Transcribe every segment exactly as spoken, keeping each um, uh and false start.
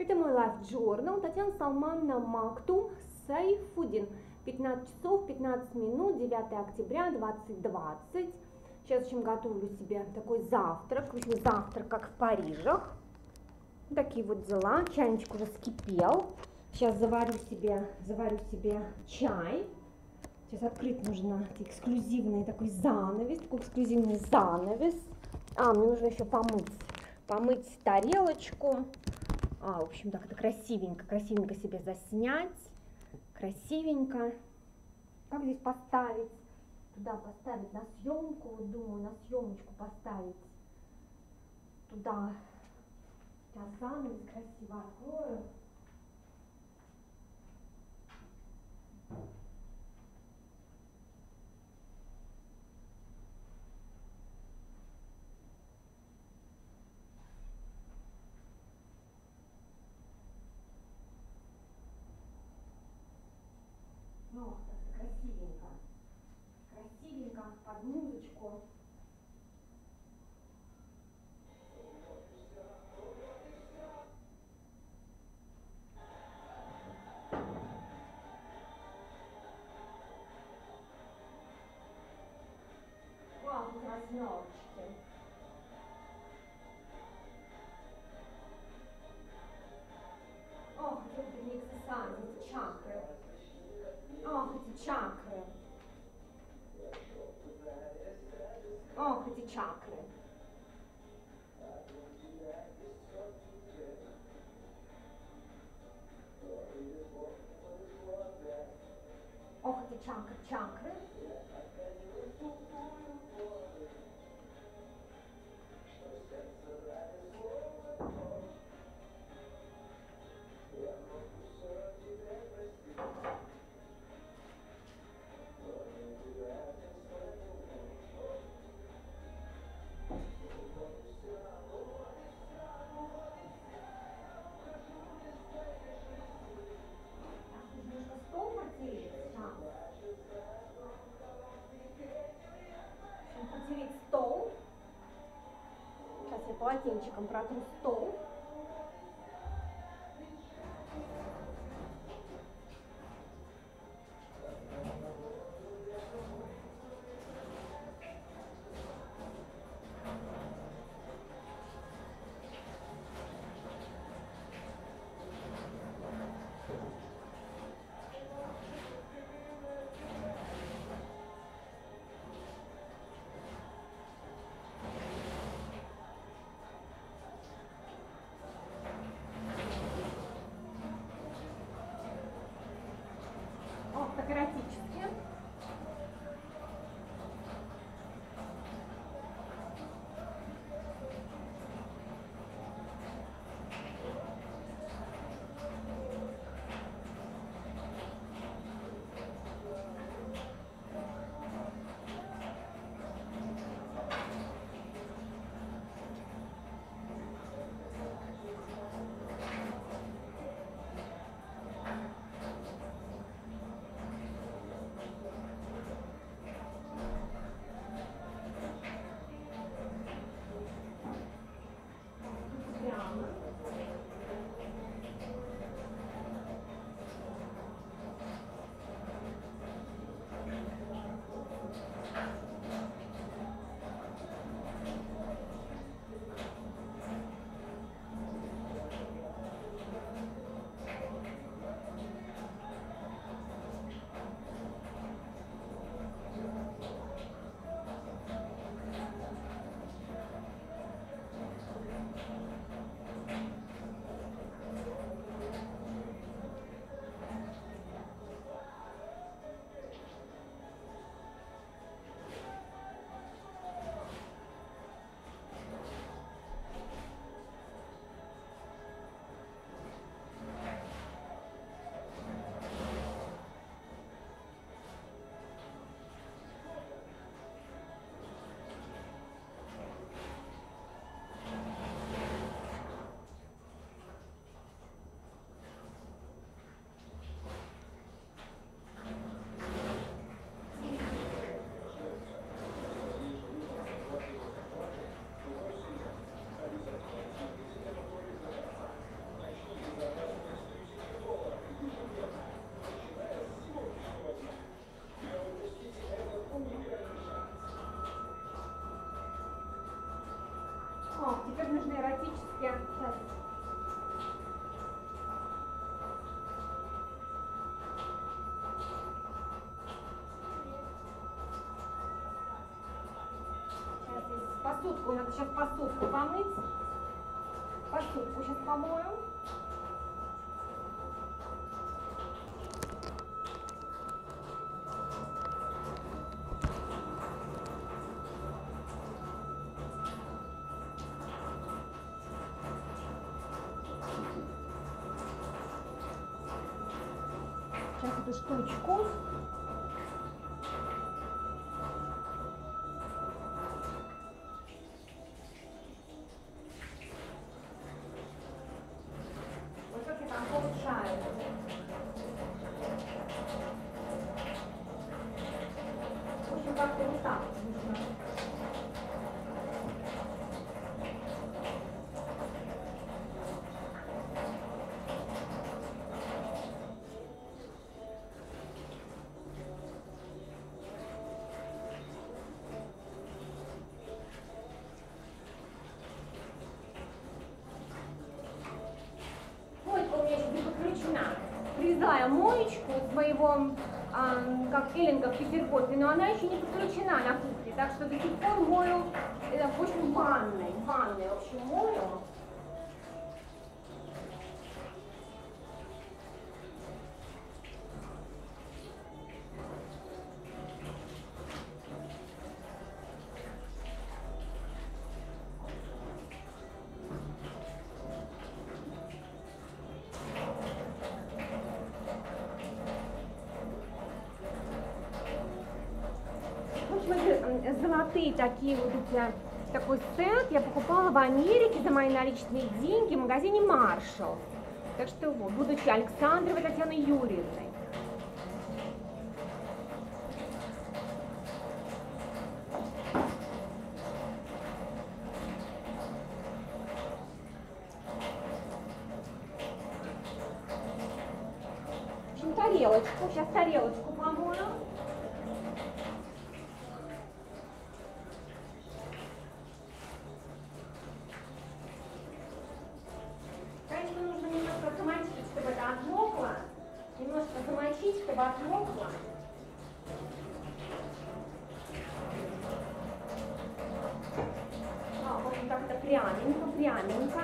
Это мой Life Journal. Татьяна Салмановна Мактум Сайфудин. пятнадцать часов пятнадцать минут, девятое октября двадцать двадцать. Сейчас, в общем, готовлю себе такой завтрак. В общем, завтрак, как в Париже. Такие вот дела. Чайничек уже вскипел. Сейчас заварю себе, заварю себе чай. Сейчас открыть нужно эксклюзивный такой занавес, такой эксклюзивный занавес. А, мне нужно еще помыть, помыть тарелочку. А, в общем, так это красивенько, красивенько себе заснять. Красивенько. Как здесь поставить? Туда поставить на съемку, вот думаю, на съемочку поставить. Туда. Сейчас занавес красиво открою. Ну, так красивенько. Красивенько, под музычку. Вау, тут восьмерочки. Ох, эти миксесанты, эти чакры. Ох, эти чакры. Ох, эти чакры. Ох, эти чакры, чакры. Потереть стол. Сейчас я полотенчиком протру стол. сейчас нужны эротические. Сейчас. Посудку, надо сейчас посудку помыть. Посудку сейчас помою. Сейчас эту штучку. Как-то вот так нужно. Моечка у меня еще не подключена. Привезла моечку своего, а, как Эллинга в Петергофе, но она еще не подключена на кухне, так что до сих пор мою, это, в общем, в ванной, в ванной, в общем, мою. Золотые такие вот эти, такой сет я покупала в Америке за мои наличные деньги в магазине Marshall. Так что вот, будучи Александровой Татьяной Юрьевной. В общем, тарелочку, сейчас тарелочку помою. Немножко замочить, чтобы отмокло. А, вот как-то пряненько, пряненько.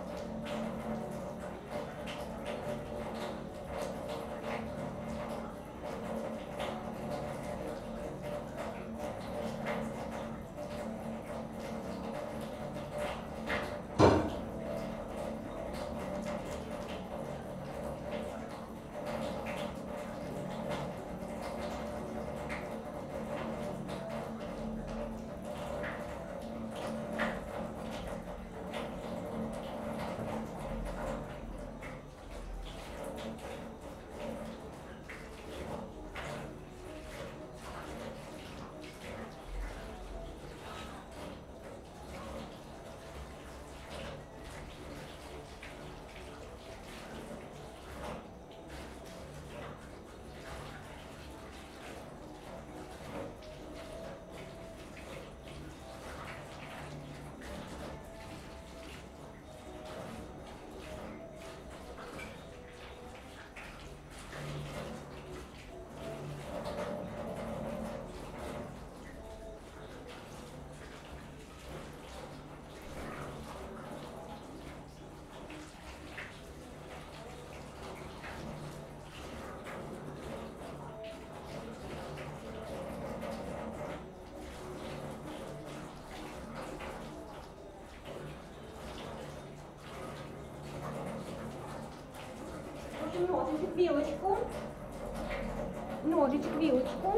Ножичек, вилочку, ножичек, вилочку.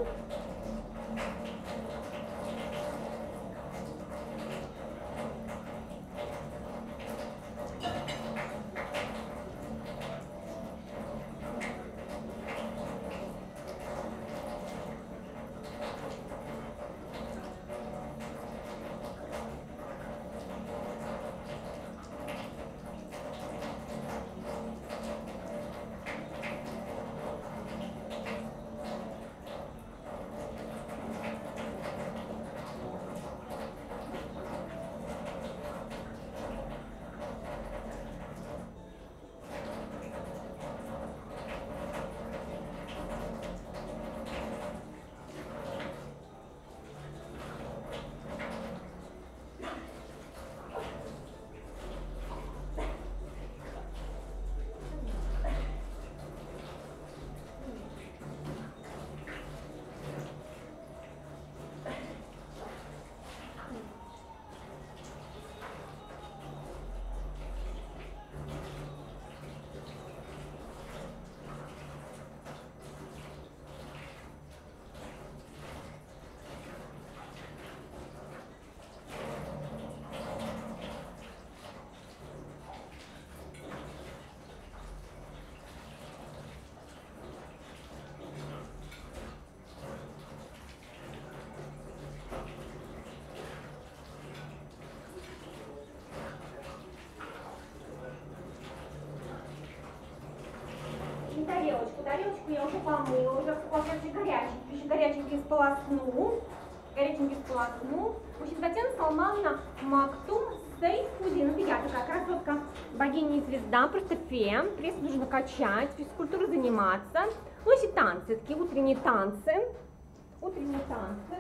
тарелочку. Тарелочку я уже помыла, уже очень горяченький, еще горяченький сполосну. Горяченький сполосну. В общем, Татьяна Салмановна Мактум Сейфудин. Это я такая красотка, богиня и звезда, просто фем. Пресс нужно качать, физкультурой заниматься. Ну, и танцы, такие утренние танцы. Утренние танцы.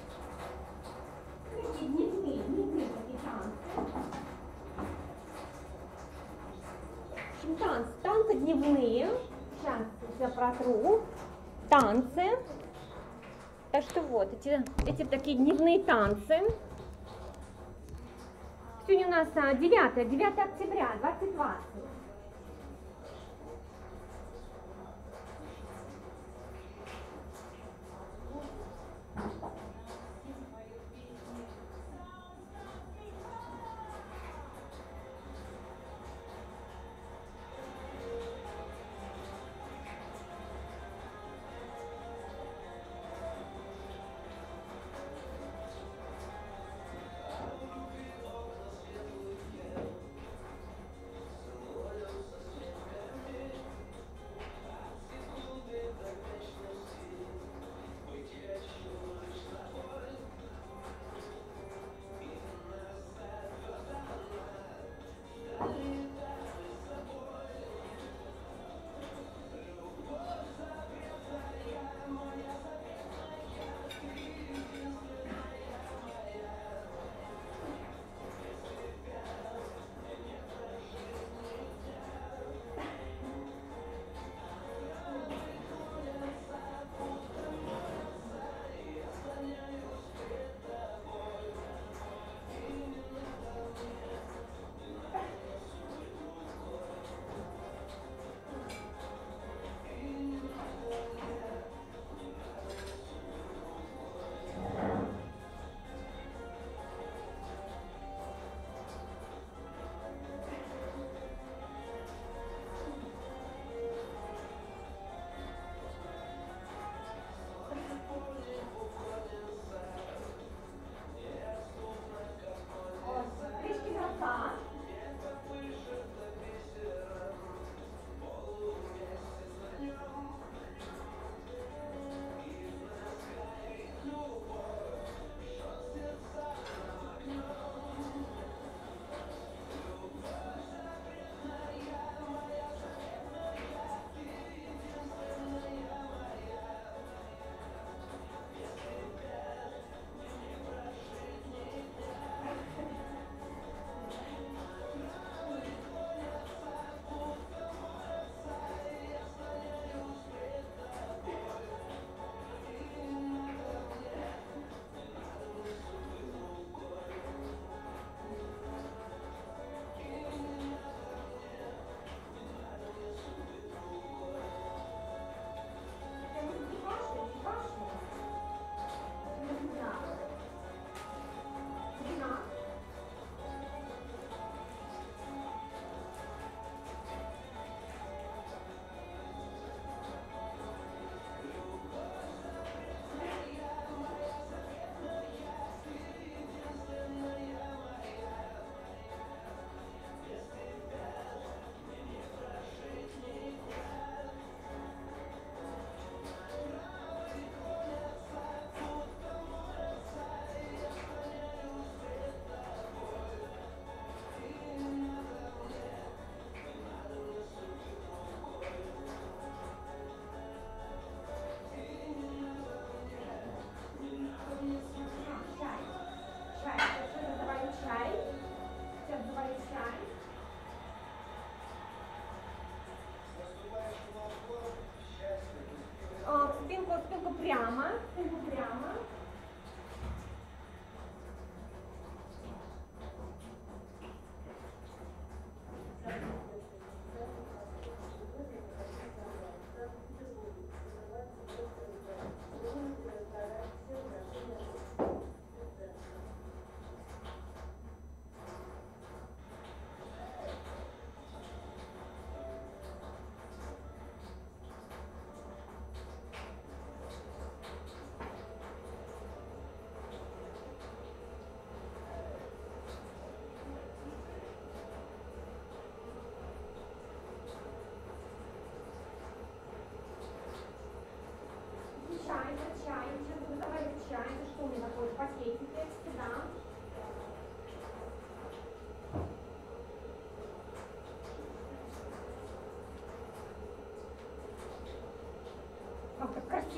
Такие дневные, дневные такие танцы. В общем, танцы, танцы дневные. Сейчас я протру. Танцы. Так что вот, эти, эти такие дневные танцы. Сегодня у нас девятое, девятое октября, двадцать двадцать.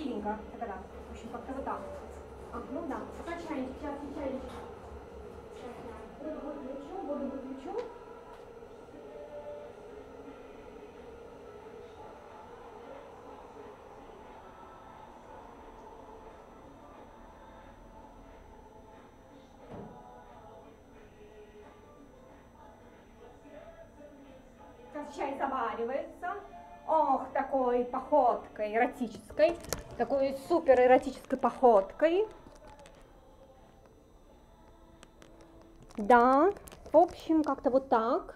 красивенько. Тогда, в общем, как-то вот так. А, ну да, пока чайничек, сейчас я чайничек. Сейчас я воду выключу, воду выключу. Сейчас чай заваривается. Ох, такой походкой эротической. Такой супер эротической походкой. Да, в общем, как-то вот так.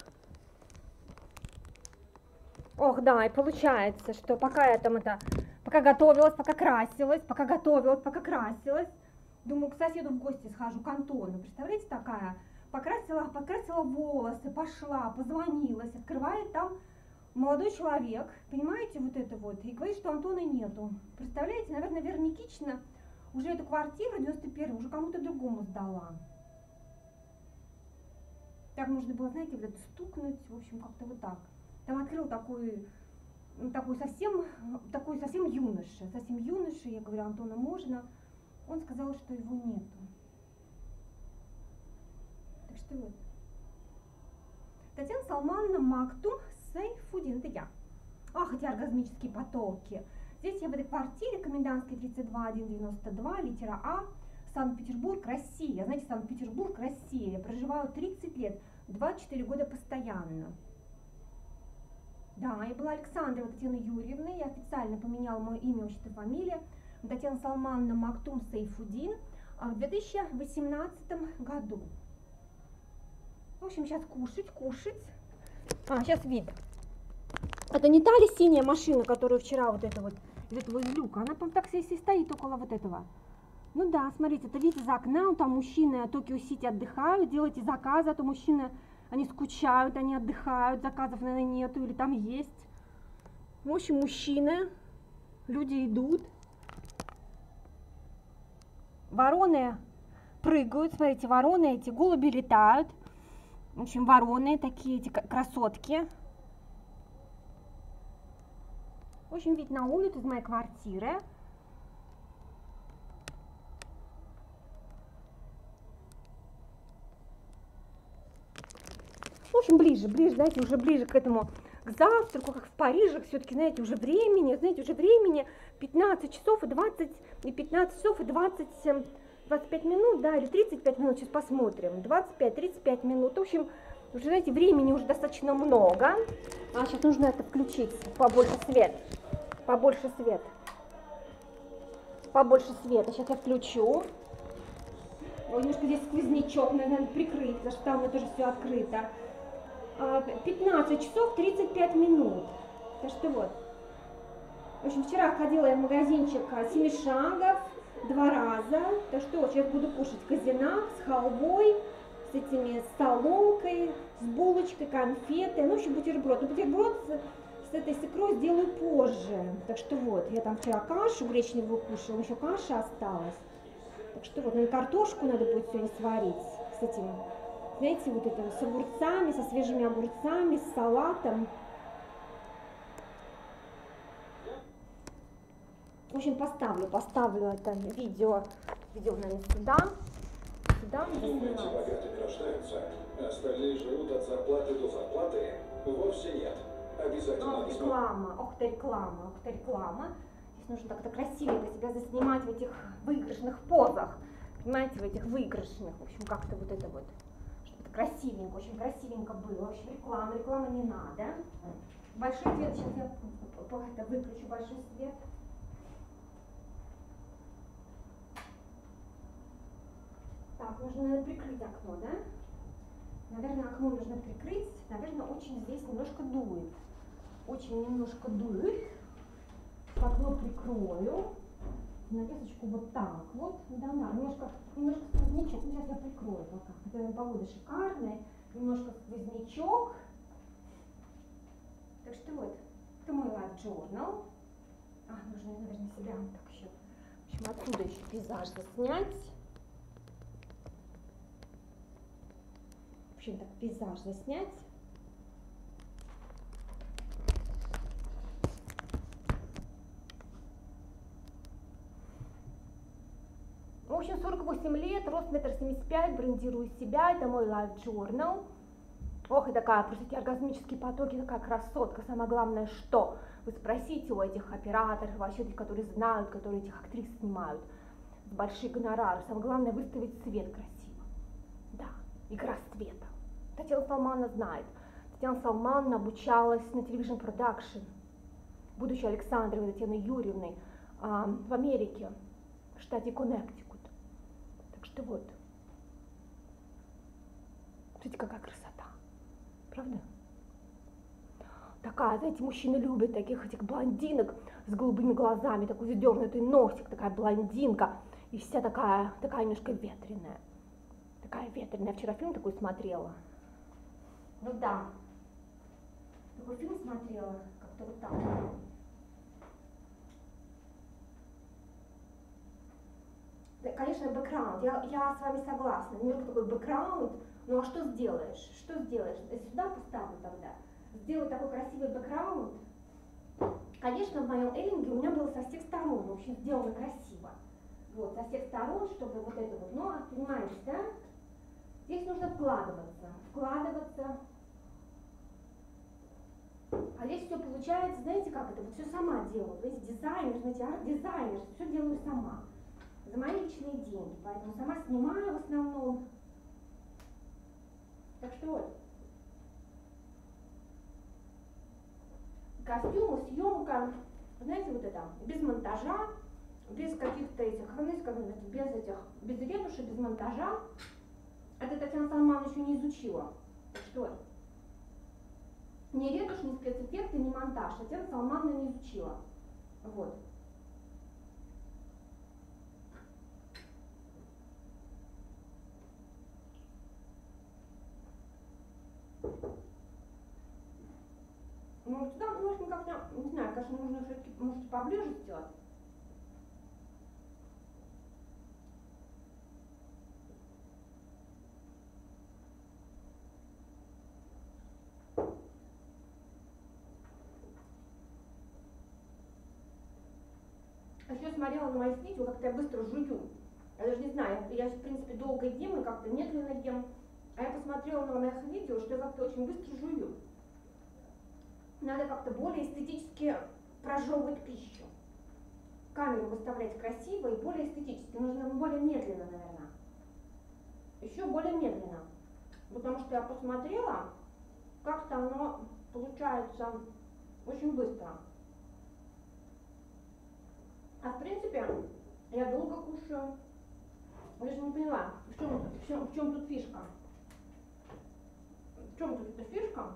Ох, да, и получается, что пока я там это, пока готовилась, пока красилась, пока готовилась, пока красилась, думаю, к соседу в гости схожу, к Антону. Представляете, такая, покрасила, покрасила волосы, пошла, позвонилась, открывает там молодой человек, понимаете, вот это вот, и говорит, что Антона нету. Представляете, наверное, Вера Никитична уже эту квартиру девяносто первую уже кому-то другому сдала. Так можно было, знаете, вот это стукнуть, в общем, как-то вот так. Там открыл такой, такой совсем, такой совсем юноша, совсем юноша, я говорю, Антона можно, он сказал, что его нету. Так что вот. Татьяна Салмановна Мактум Сайфудин, это я. Ах, эти оргазмические потоки. Здесь я в этой квартире, Комендантская, тридцать два, один девяносто два, литера А, Санкт-Петербург, Россия. Знаете, Санкт-Петербург, Россия. Я проживаю тридцать лет, двадцать четыре года постоянно. Да, я была Александрова Татьяна Юрьевна, я официально поменяла мое имя, отчество, фамилия. Татьяна Салмановна Мактум Сайфудин в две тысячи восемнадцатом году. В общем, сейчас кушать, кушать. А, сейчас видно. Это не та ли синяя машина, которую вчера вот это вот, из этого из люка, она, по-моему, так и стоит около вот этого. Ну да, смотрите, это вид из окна, там мужчины Токио Сити отдыхают, делайте заказы, а то мужчины, они скучают, они отдыхают, заказов, наверное, нету, или там есть. В общем, мужчины, люди идут. Вороны прыгают, смотрите, вороны эти, голуби летают. В общем, вороны такие, эти красотки. В общем, вид на улицу из моей квартиры. В общем, ближе, ближе, знаете, уже ближе к этому, к завтраку, как в Париже, все-таки, знаете, уже времени, знаете, уже времени пятнадцать часов и двадцать, и пятнадцать часов и двадцать, двадцать пять минут, да, или тридцать пять минут, сейчас посмотрим, двадцать пять тридцать пять минут, в общем, уже, знаете, времени уже достаточно много, а сейчас нужно это включить, побольше свет, побольше свет, побольше света, сейчас я включу. Ой, немножко здесь сквознячок, наверное, надо прикрыть, потому что там это тоже все открыто. пятнадцать часов тридцать пять минут. Так что вот. В общем, вчера ходила я в магазинчик семи шагов два раза. Так что вот сейчас буду кушать казинак с халвой, с этими, с соломкой, с булочкой, конфеты. Ну, в общем, бутерброд. Но бутерброд с, с этой с икрой сделаю позже. Так что вот, я там вчера кашу гречневую кушала, еще каша осталась. Так что вот, наверное, картошку надо будет сегодня сварить с этим, знаете, вот это, с огурцами, со свежими огурцами, с салатом. В общем, поставлю, поставлю это видео, видео, наверное, сюда. Сюда. Думаете, богатыми рождаются, остальные живут от зарплаты до зарплаты? Вовсе нет. Обязательно. Ох, реклама, ох ты реклама, ох ты реклама. Здесь нужно так-то красивенько себя заснимать в этих выигрышных позах. Понимаете, в этих выигрышных. В общем, как-то вот это вот. Чтобы красивенько, очень красивенько было. В общем, реклама, реклама не надо. Большой свет, сейчас я это выключу большой свет. Так, нужно, наверное, прикрыть окно, да? Наверное, окно нужно прикрыть. Наверное, очень здесь немножко дует. Очень немножко дует. Окно прикрою. Навесочку вот так вот. Да, да, немножко, немножко сквознячок. Ну, сейчас я прикрою пока. Хотя погода шикарная. Немножко сквознячок. Так что вот, это мой Life Journal. А, нужно, наверное, себя вот так еще. В общем, отсюда еще пейзаж заснять. В общем, так пейзаж заснять. восемь лет, рост метр семьдесят пять, брендирую себя, это мой life journal. Ох, и такая, просто эти оргазмические потоки, такая красотка. Самое главное, что вы спросите у этих операторов, вообще этих, которые знают, которые этих актрис снимают, большие гонорары. Самое главное выставить цвет красиво. Да, игра света. Татьяна Салмановна знает. Татьяна Салмановна обучалась на Television Production, будучи Александровой Татьяной Юрьевной, а, в Америке, в штате Коннектикут. Так что вот. Смотрите, какая красота. Правда? Такая, знаете, мужчины любят таких этих блондинок с голубыми глазами, такой вздернутый носик, такая блондинка, и вся такая, такая немножко ветреная. Такая ветреная. Я вчера фильм такой смотрела. Ну да. Такой фильм смотрела, как-то вот так. Да, конечно, бэкграунд. Я, я с вами согласна. Немножко такой бэкграунд. Ну а что сделаешь? Что сделаешь? Сюда поставлю тогда. Сделать такой красивый бэкграунд. Конечно, в моем эллинге у меня было со всех сторон, в общем, сделано красиво. Вот, со всех сторон, чтобы вот это вот, но, понимаете, да? Здесь нужно вкладываться, вкладываться. А здесь все получается, знаете, как это, вот все сама делаю. Знаете, дизайнер, знаете, арт-дизайнер, все делаю сама. За мои личные деньги, поэтому сама снимаю в основном. Так что вот. Костюмы, съемка, знаете, вот это, без монтажа, без каких-то этих, знаете, как это, без этих, без ретуши, без монтажа. Это Татьяна Салмановна еще не изучила. Так что ни ретушь, ни спецэффекты, ни монтаж Татьяна Салмановна не изучила. Вот. Ну, сюда можно как-то, не знаю, конечно, нужно все-таки, может, поближе сделать. А еще смотрела на мои видео, как-то я быстро жую. Я даже не знаю, я, я в принципе долго ем и как-то медленно ем. А я посмотрела на моих видео, что я как-то очень быстро жую. Надо как-то более эстетически прожевывать пищу. Камеру выставлять красиво и более эстетически. Нужно более медленно, наверное. Еще более медленно. Потому что я посмотрела, как-то оно получается очень быстро. А в принципе, я долго кушаю. Я же не поняла, в чем, в чем, в чем тут фишка? В чем тут эта фишка?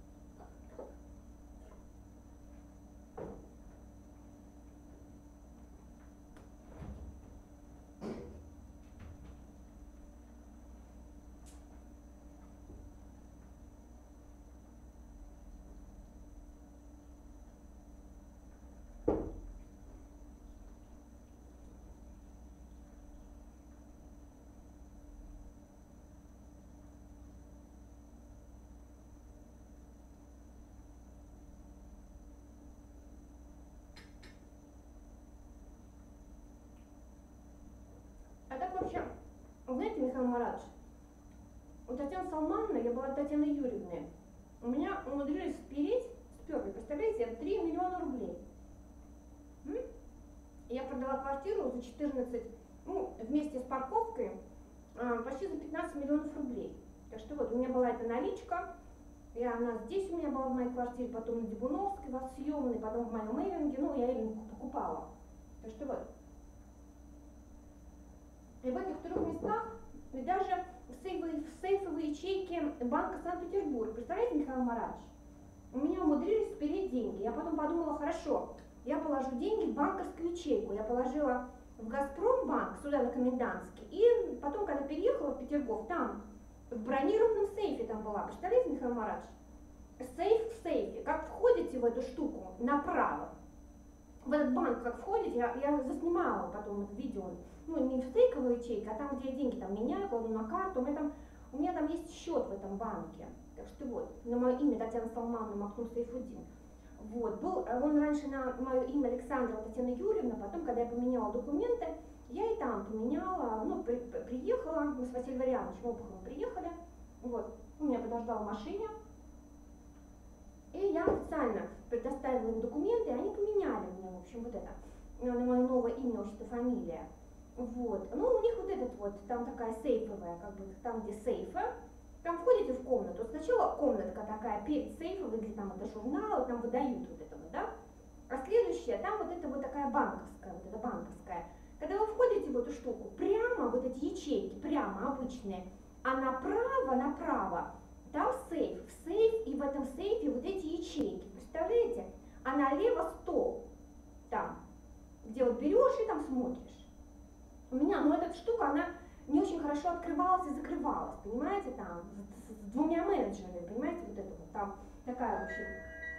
А так вообще, знаете, Михаил Маратович, у Татьяны Салмановны, я была Татьяной Юрьевной, у меня умудрились спереть, сперли, представляете, три миллиона рублей. М? Я продала квартиру за четырнадцать, ну, вместе с парковкой, почти за пятнадцать миллионов рублей. Так что вот, у меня была эта наличка, и она здесь у меня была в моей квартире, потом на Дебуновской, в съемной, потом в моем эйлинге, ну, я эйлинг покупала. Так что вот. И в этих трех местах, и даже в сейфовой, в сейфовой ячейке Банка Санкт-Петербург. Представляете, Михаил Маратович? У меня умудрились спереть деньги. Я потом подумала, хорошо, я положу деньги в банковскую ячейку. Я положила в Газпромбанк, сюда на Комендантский. И потом, когда переехала в Петергоф, там, в бронированном сейфе там была. Представляете, Михаил Маратович? Сейф в сейфе. Как входите в эту штуку направо, в этот банк, как входите, я, я заснимала потом это видео. Ну, не в стейковой ячейке, а там, где я деньги там меняю, кладу на карту. У меня там, у меня там есть счет в этом банке. Так что вот, на мое имя Татьяна Салмановна Мактум Сайфудин. Вот, был он раньше на мое имя Александрова Татьяна Юрьевна, потом, когда я поменяла документы, Я и там поменяла, ну, при, приехала, мы с Василием Валерьяновичем Обуховым приехали, вот, он меня подождал в машине, и я официально предоставила им документы, и они поменяли мне, в общем, вот это, на мое новое имя, отчество, фамилия. Вот, ну, у них вот этот вот, там такая сейфовая, как бы, там, где сейфы, там входите в комнату, сначала комнатка такая перед сейфом, где там это журналы, там выдают вот это вот, да, а следующая, там вот это вот такая банковская, вот эта банковская. Когда вы входите в эту штуку, прямо вот эти ячейки, прямо обычные, а направо, направо, там сейф, в сейф, и в этом сейфе вот эти ячейки, представляете? А налево стол, там, где вот берешь и там смотришь. У меня, ну эта штука, она не очень хорошо открывалась и закрывалась, понимаете, там, с, с двумя менеджерами, понимаете, вот это вот, там такая, в общем.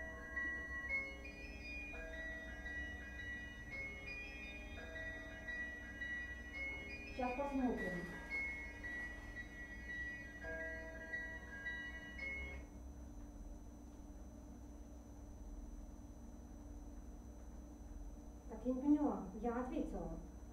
Сейчас посмотрим. Так, я не поняла, я ответила.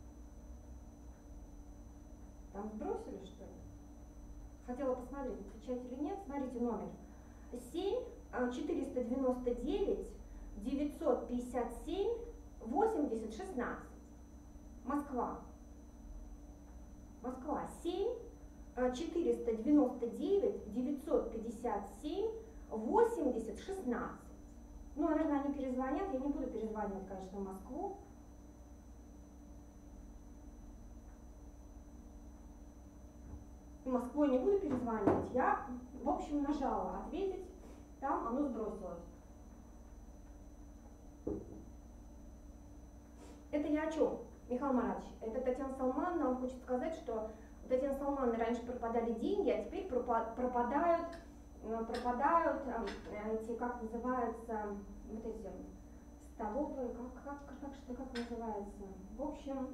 Там сбросили, что ли? Хотела посмотреть, отвечать или нет. Смотрите номер. семь четыреста девяносто девять девятьсот пятьдесят семь восемьдесят шестнадцать. Москва. Москва. семь четыреста девяносто девять девятьсот пятьдесят семь восемьдесят шестнадцать. Ну, наверное, они перезвонят. Я не буду перезванивать, конечно, в Москву. В Москву я не буду перезванивать. Я, в общем, нажала ответить. Там оно сбросилось. Это я о чем, Михаил Маратович? Это Татьяна Салмановна. Он хочет сказать, что у Татьяны Салмановны раньше пропадали деньги, а теперь пропадают, пропадают эти, как называются, вот эти столовые, как, как, как, что, как называется? В общем,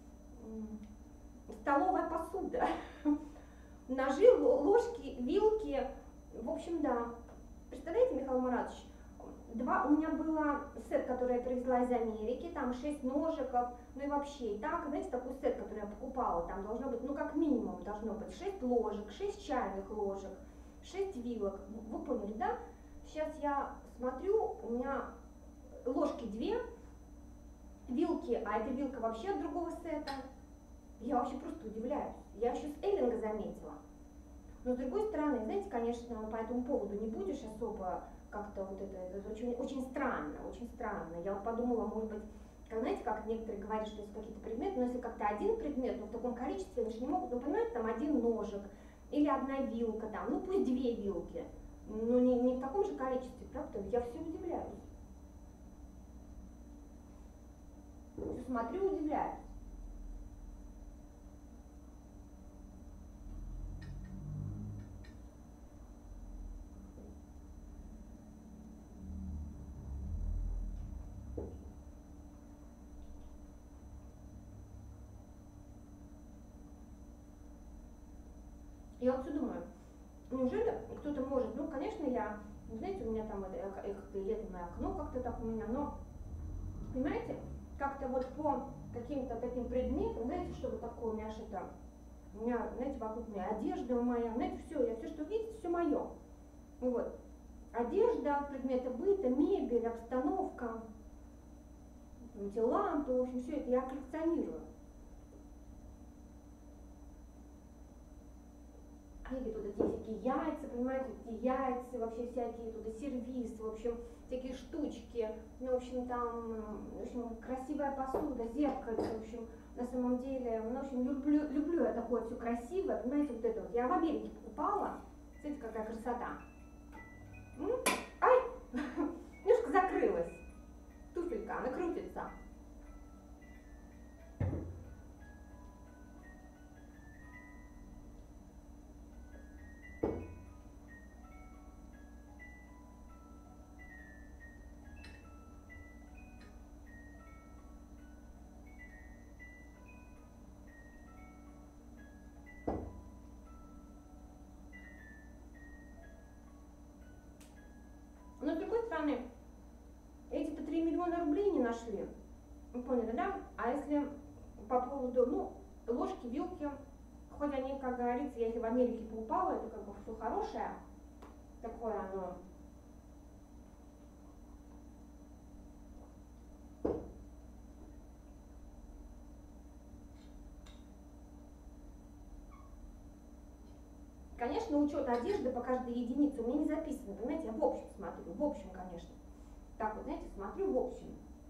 столовая посуда. Ножи, ложки, вилки, в общем, да. Представляете, Михаил Маратович, два, у меня был сет, который я привезла из Америки, там шесть ножиков, ну и вообще, и так, знаете, такой сет, который я покупала, там должно быть, ну как минимум должно быть шесть ложек, шесть чайных ложек, шесть вилок, вы поняли, да? Сейчас я смотрю, у меня ложки две, вилки, а эта вилка вообще от другого сета, я вообще просто удивляюсь. Я еще с Эллинга заметила. Но с другой стороны, знаете, конечно, по этому поводу не будешь особо как-то вот это, это очень, очень странно, очень странно. Я вот подумала, может быть, как, знаете, как некоторые говорят, что есть какие-то предметы, но если как-то один предмет, но в таком количестве, они же не могут, ну, понимаете, там один ножик или одна вилка, там, ну, пусть две вилки, но не, не в таком же количестве, правда? Я все удивляюсь. Все смотрю, удивляюсь. Я вот все думаю, неужели кто-то может, ну, конечно, я, знаете, у меня там это, это летное окно как-то так у меня, но, понимаете, как-то вот по каким-то таким предметам, знаете, что вот такое у меня что-то, у меня, знаете, вокруг меня одежда моя, знаете, все, я все, что видите, все мое. Вот. Одежда, предметы быта, мебель, обстановка, эти лампы, в общем, все это я коллекционирую. Какие туда всякие яйца, понимаете, эти яйца, вообще всякие туда сервисы, в общем, всякие штучки, ну, в общем, там, в общем, красивая посуда, зеркальце, в общем, на самом деле, ну, в общем, люблю, люблю я такое все красивое, понимаете, вот это вот, я в Америке покупала, смотрите, какая красота. М? Ай, немножко закрылась, туфелька, она крутится. Но с другой стороны, эти-то три миллиона рублей не нашли. Вы поняли, да? А если по поводу, ну, ложки, вилки, хоть они, как говорится, если в Америке поупало, это как бы все хорошее, такое оно. Конечно, учет одежды по каждой единице у меня не записано, понимаете, я в общем смотрю, в общем, конечно. Так вот, знаете, смотрю в общем.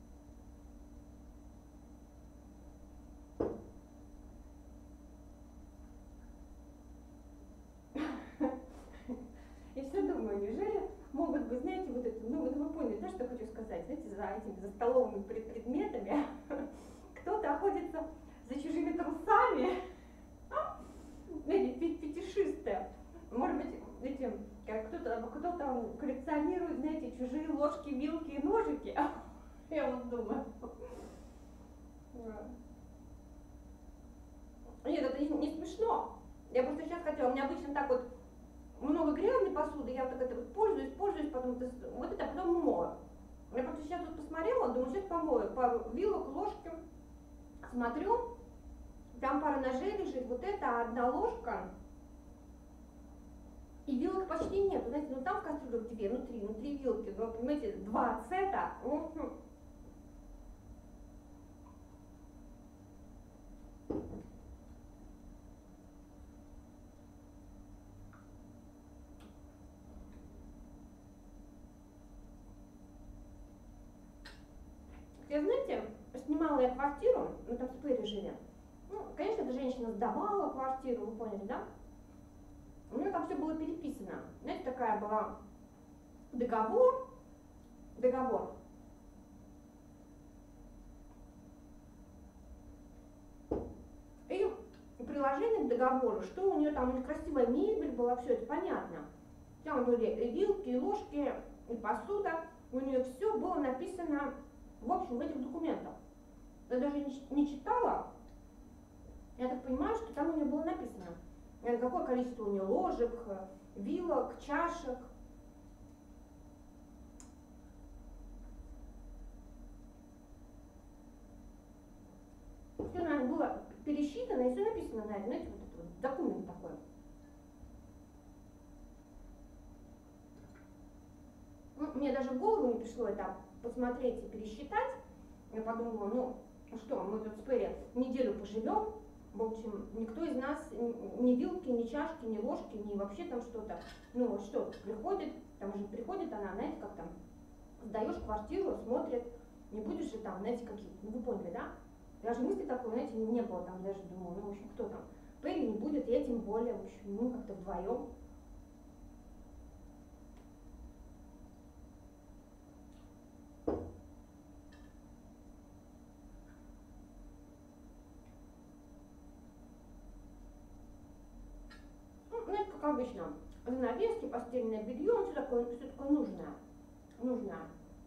Я все думаю, неужели могут быть, знаете, вот это, ну, вы поняли, да, что хочу сказать, знаете, за этими, за столовыми предметами кто-то охотится за чужими трусами, знаете, фетишисты, может быть, этим, как кто-то кто-то коллекционирует, знаете, чужие ложки, вилки и ножики, я вот думаю. Нет, это не, не смешно. Я просто сейчас хотела, у меня обычно так вот много грязной посуды, я вот так это вот пользуюсь, пользуюсь, потом это, вот это потом мою. Я просто сейчас вот посмотрела, думаю, сейчас помою пару вилок, ложки, смотрю, там пара ножей лежит, вот это одна ложка, и вилок почти нет, знаете, ну там в кастрюлях две, ну три, ну три вилки, ну понимаете, два сета. Я, знаете, снимала я квартиру, мы там с Перри жили. Ну, конечно, эта женщина сдавала квартиру, вы поняли, да? У нее там все было переписано. Знаете, такая была договор, договор. И приложение к договору, что у нее там, у нее красивая мебель была, все это понятно. Там были и вилки, и ложки, и посуда. У нее все было написано, в общем, в этих документах. Я даже не читала, я так понимаю, что там у нее было написано, какое количество у нее ложек, вилок, чашек. Все, наверное, было пересчитано и все написано, наверное, знаете, вот этот вот документ такой. Ну, мне даже в голову не пришло это посмотреть и пересчитать. Я подумала, ну что, мы тут с Перри неделю поживем, в общем, никто из нас ни вилки, ни чашки, ни ложки, ни вообще там что-то, ну вот что, приходит, там же приходит она, знаете, как там, сдаешь квартиру, смотрит, не будешь же там, знаете, какие, ну вы поняли, да? Даже мысли такой, знаете, не было там, даже думала, ну в общем, кто там, Перри не будет, я тем более, в общем, мы как-то вдвоем. Знаете, как обычно, занавески, постельное белье, все такое, все такое нужное, нужное.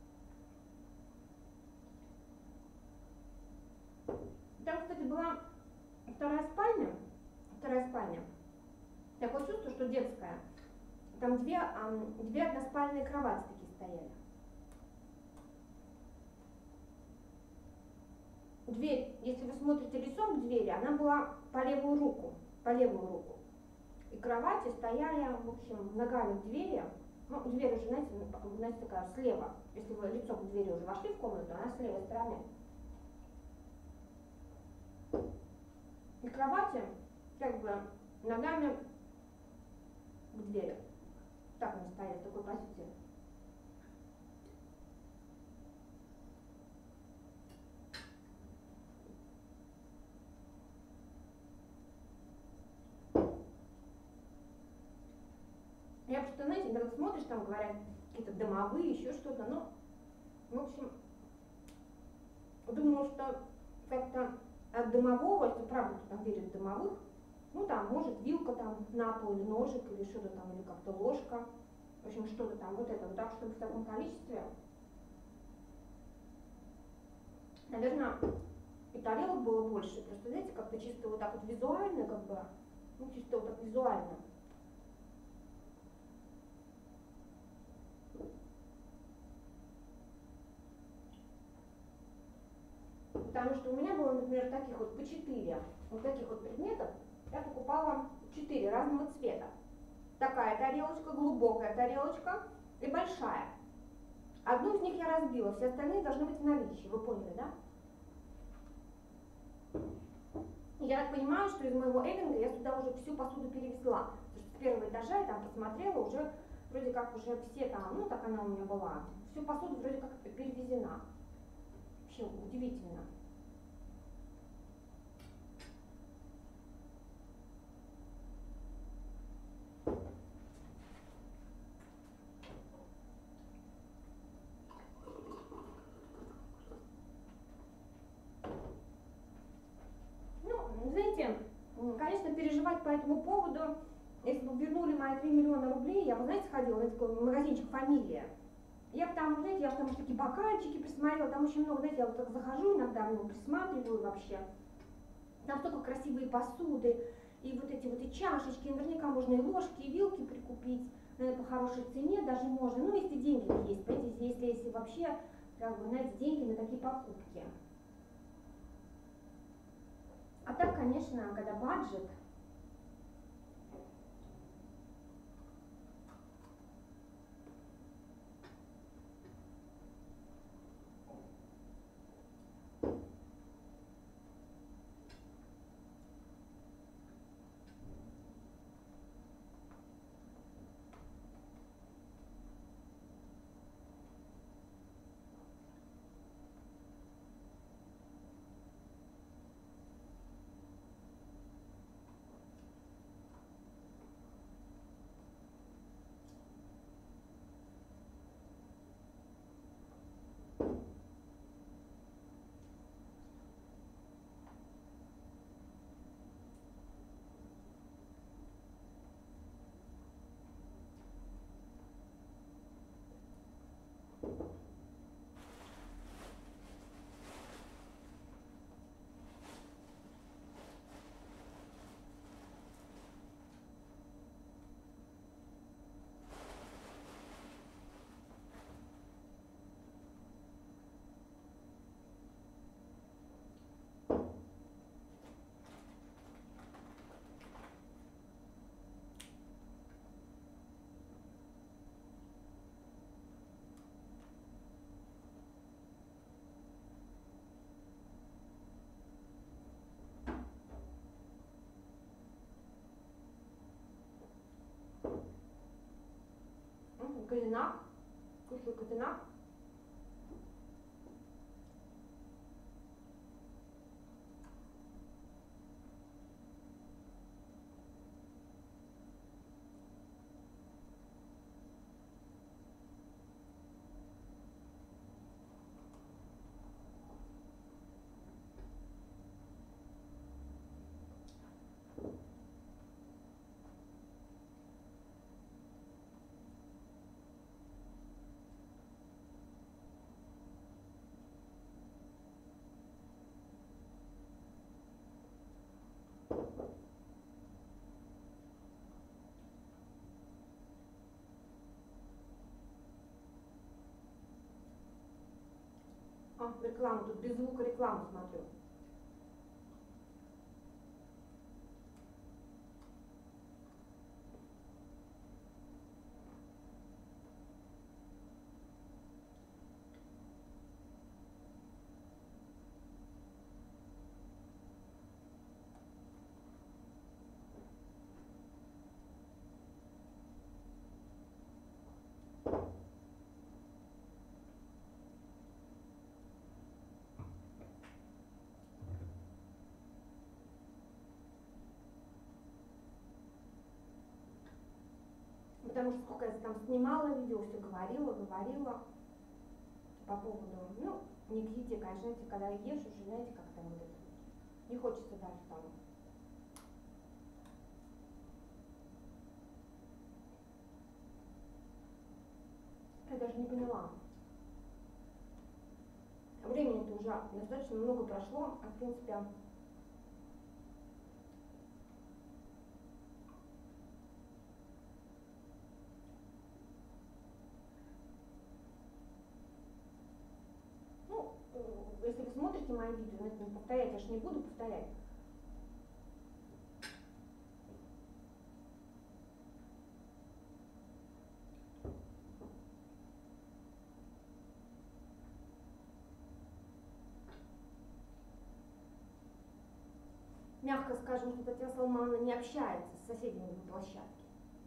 Там, кстати, была вторая спальня, вторая спальня. Такое чувство, что детская. Там две, две односпальные кровати такие стояли. Дверь, если вы смотрите лицом к двери, она была по левую руку, по левую руку. И кровати стояли, в общем, ногами к двери. Ну, дверь уже, знаете, знаете, такая слева. Если вы лицом к двери уже вошли в комнату, она с левой стороны. И кровати, как бы, ногами к двери. Так они стояли, в такой позиции. Я просто, знаете, когда смотришь, там говорят какие-то домовые, еще что-то, ну, в общем, думаю, что как-то от домового, если правда кто там верит в домовых, ну там, может, вилка там на пол, или ножик, или что-то там, или как-то ложка, в общем, что-то там, вот это, вот так, чтобы в таком количестве. Наверное, и тарелок было больше, просто, знаете, как-то чисто вот так вот визуально, как бы, ну, чисто вот так визуально. Потому что у меня было покупала, например, таких вот по четыре, вот таких вот предметов, я покупала четыре разного цвета. Такая тарелочка, глубокая тарелочка и большая. Одну из них я разбила, все остальные должны быть в наличии, вы поняли, да? Я так понимаю, что из моего Эвинга я сюда уже всю посуду перевезла. Потому что с первого этажа я там посмотрела, уже вроде как уже все там, ну так она у меня была, всю посуду вроде как перевезена. Вообще удивительно. Ну, знаете, конечно, переживать по этому поводу, если бы вернули мои три миллиона рублей, я бы, знаете, ходила на такой магазинчик «Фамилия». Я бы там, знаете, я бы там такие бокальчики присмотрела, там очень много, знаете, я вот так захожу иногда, ну, присматриваю вообще. Там столько красивые посуды, и вот эти вот и чашечки, наверняка можно и ложки, и вилки прикупить, наверное, по хорошей цене даже можно, ну, если деньги есть, понимаете, если, если вообще, как бы, знаете, деньги на такие покупки. А так, конечно, когда баджет, козинак, кушаю козинак. А, рекламу, тут без звука рекламу смотрю. Потому что сколько я там снимала видео, все говорила, говорила по поводу, ну, не к еде, конечно, знаете, когда ешь уже, знаете, как там вот это, не хочется даже там. Я даже не поняла. Времени-то уже достаточно много прошло, а в принципе если вы смотрите мои видео, но это не повторять, я же не буду повторять. Мягко скажем, что Татьяна Салмановна не общается с соседями на площадке.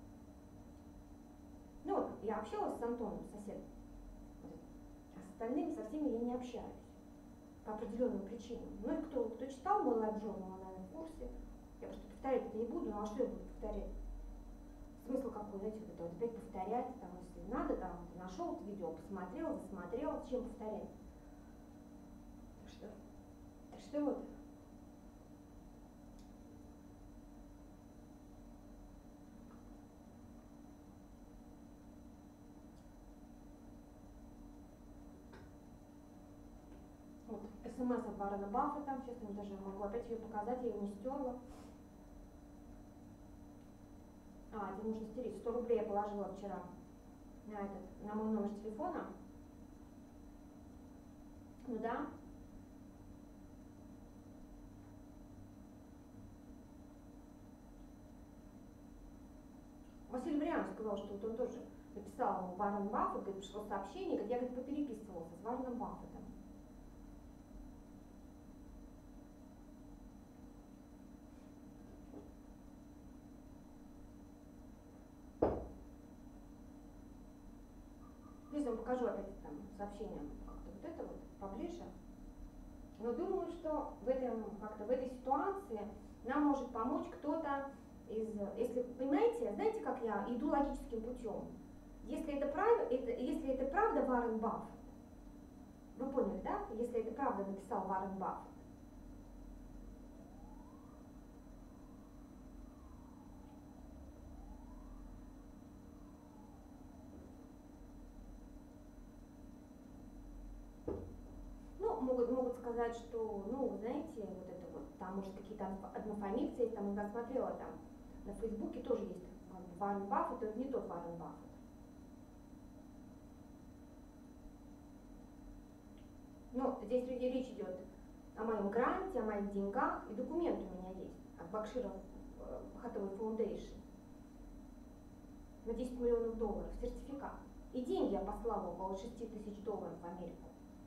Ну вот, я общалась с Антоном, соседом, а с остальными со всеми я не общаюсь по определенным причинам. Ну и кто, кто читал мой лайв-журнал, наверное, в курсе. Я просто повторять это не буду, ну а что я буду повторять? Смысл какой, знаете, вот это вот опять повторять, там, если надо, там, ты нашел это видео, посмотрел, засмотрел, зачем повторять? Так что, так что вот. Вот, смс от Варена Баффета, честно, я даже могу опять ее показать, я ее не стерла. А, это нужно стереть. сто рублей я положила вчера на этот, на мой номер телефона. Ну да. Василий Брянов сказал, что вот он тоже написал Варен Баффет, говорит, пришло сообщение, говорит, я говорит, попереписывался с Вареном Баффетом. Здесь я вам покажу опять там сообщение как-то вот это вот поближе. Но думаю, что в этом как-то в этой ситуации нам может помочь кто-то из, если понимаете, знаете, как я иду логическим путем. Если это правда, это, если это правда Варен Баффет, вы поняли, да? Если это правда написал Варен Баффет. Ну, могут, могут сказать, что, ну, знаете, вот это вот, там, может, какие-то однофамильцы есть, там, я смотрела, там, на Фейсбуке тоже есть Варен Баффет, это не тот Варен Баффет. Но здесь речь идет о моем гранте, о моих деньгах, и документ у меня есть от Бакширов Hathaway Foundation на десять миллионов долларов, сертификат. И деньги я послала около шести тысяч долларов в Америку.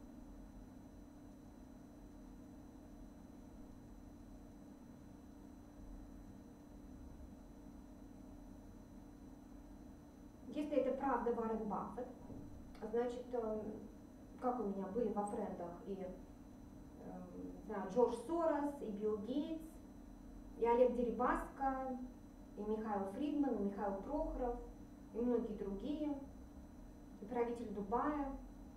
Если это правда Варен Баффет, значит, как у меня были во френдах и э, знаю, Джордж Сорос, и Билл Гейтс, и Олег Дерибаско, и Михаил Фридман, и Михаил Прохоров, и многие другие, и правитель Дубая.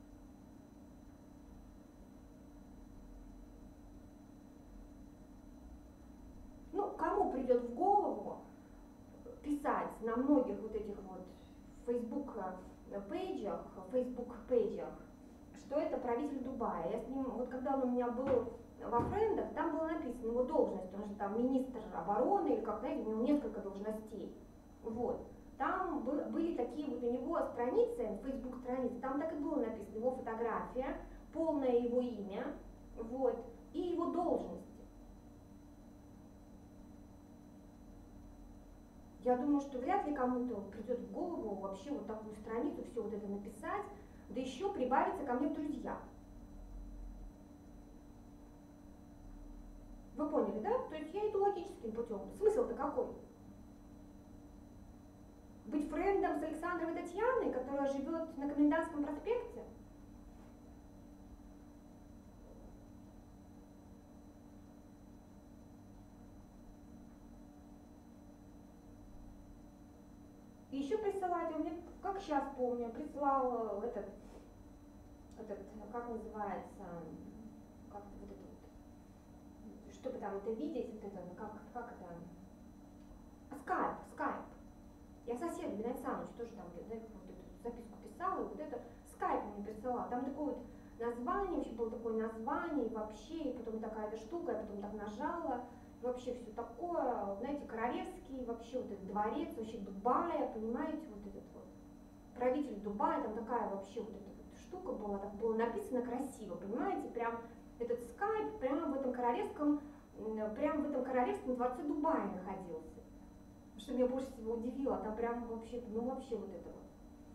Ну, кому придет в голову писать на многих вот этих вот Facebook пейджах, Facebook пейджах, что это правитель Дубая. Я с ним, вот когда он у меня был во френдах, там было написано его должность, он же там министр обороны, или как, знаете, у него несколько должностей. Вот. Там были такие вот у него страницы, Facebook страницы, там так и было написано, его фотография, полное его имя, вот, и его должность. Я думаю, что вряд ли кому-то придет в голову вообще вот такую страницу, все вот это написать, да еще прибавиться ко мне в друзья. Вы поняли, да? То есть я иду логическим путем. Смысл-то какой? Быть френдом с Александром и Татьяной, которая живет на Комендантском проспекте? И еще присылать, он мне, как сейчас помню, прислал этот, этот, как называется, как вот это вот, чтобы там это видеть, вот это, как, как это, скайп, скайп. Я соседу, Бен Александрович, тоже там да, вот эту записку писала, и вот это скайп мне присылала. Там такое вот название, вообще было такое название, и вообще, и потом такая-то штука, я потом так нажала. Вообще все такое, знаете, королевский, вообще вот этот дворец, вообще Дубая, понимаете, вот этот вот правитель Дубая, там такая вообще вот эта вот штука была, так было написано красиво, понимаете, прям этот скайп прямо в этом королевском, прямо в этом королевском дворце Дубая находился. Что меня больше всего удивило, там прям вообще, ну вообще вот это вот.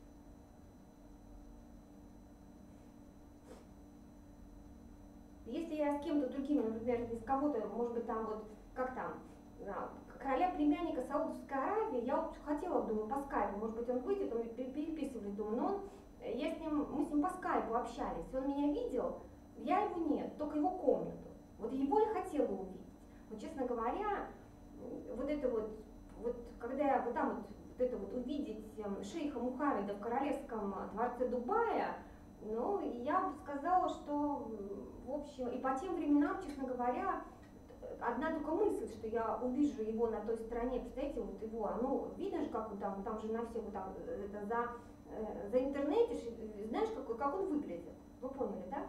Если я с кем-то другим, например, из кого-то, может быть, там вот, как там, короля племянника Саудовской Аравии, я вот хотела, думаю, по скайпу, может быть, он выйдет, он переписывались, думаю, но он, я с ним, мы с ним по скайпу общались, он меня видел, я его нет, только его комнату. Вот его я хотела увидеть. Вот, честно говоря, вот это вот, вот когда я вот там вот, вот это вот увидеть шейха Мухаммеда в королевском дворце Дубая, ну, я бы сказала, что, в общем, и по тем временам, честно говоря, одна только мысль, что я увижу его на той стороне, представляете, вот его, ну, видно же, как он там, там же на всех, вот там, это, за, э, за интернете, знаешь, как, как он выглядит, вы поняли, да?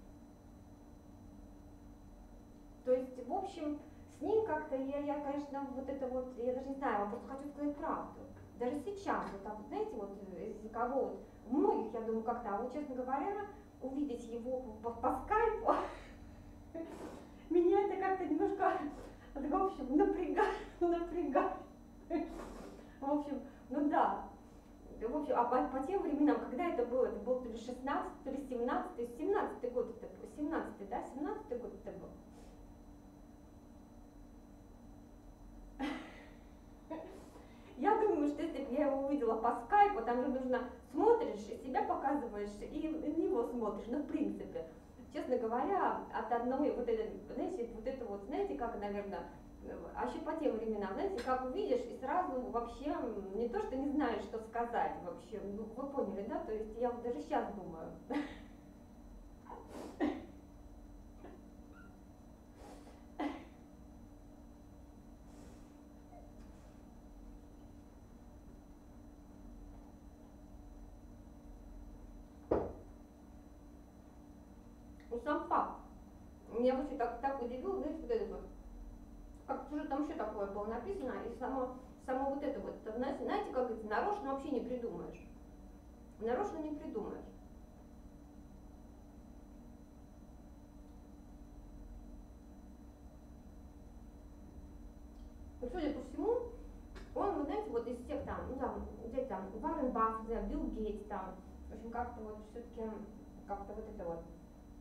То есть, в общем, с ним как-то, я, я, конечно, вот это вот, я даже не знаю, я просто хочу сказать правду. Даже сейчас, вот так, знаете, вот, из-за кого вот, многих, я думаю, как-то, а вот, честно говоря, увидеть его по, по, по скайпу, меня это как-то немножко, в общем, напрягает, напрягает. В общем, ну да. В общем, а по, по тем временам, когда это было, это был то ли шестнадцатый, то ли семнадцатый, семнадцатый год это был, семнадцатый, да, семнадцатый год это был. Я думаю, что если бы я его увидела по скайпу, там же нужно, смотришь, себя показываешь и на него смотришь, ну, в принципе. Честно говоря, от одной, вот это, знаете, вот это вот, знаете, как, наверное, а еще по тем временам, знаете, как увидишь и сразу вообще не то, что не знаешь, что сказать вообще, ну, вы поняли, да, то есть я вот даже сейчас думаю. Ну, сам факт. Меня вообще так, так удивил, знаете, вот это вот, как что там еще такое было написано, и само, само вот это вот, знаете, знаете, как это, нарочно вообще не придумаешь. Нарочно не придумаешь. И, судя по всему, он, вы знаете, вот из всех там, ну там, где там, Варрен Баффет, Билл Гейтс там, в общем, как-то вот все-таки, как-то вот это вот.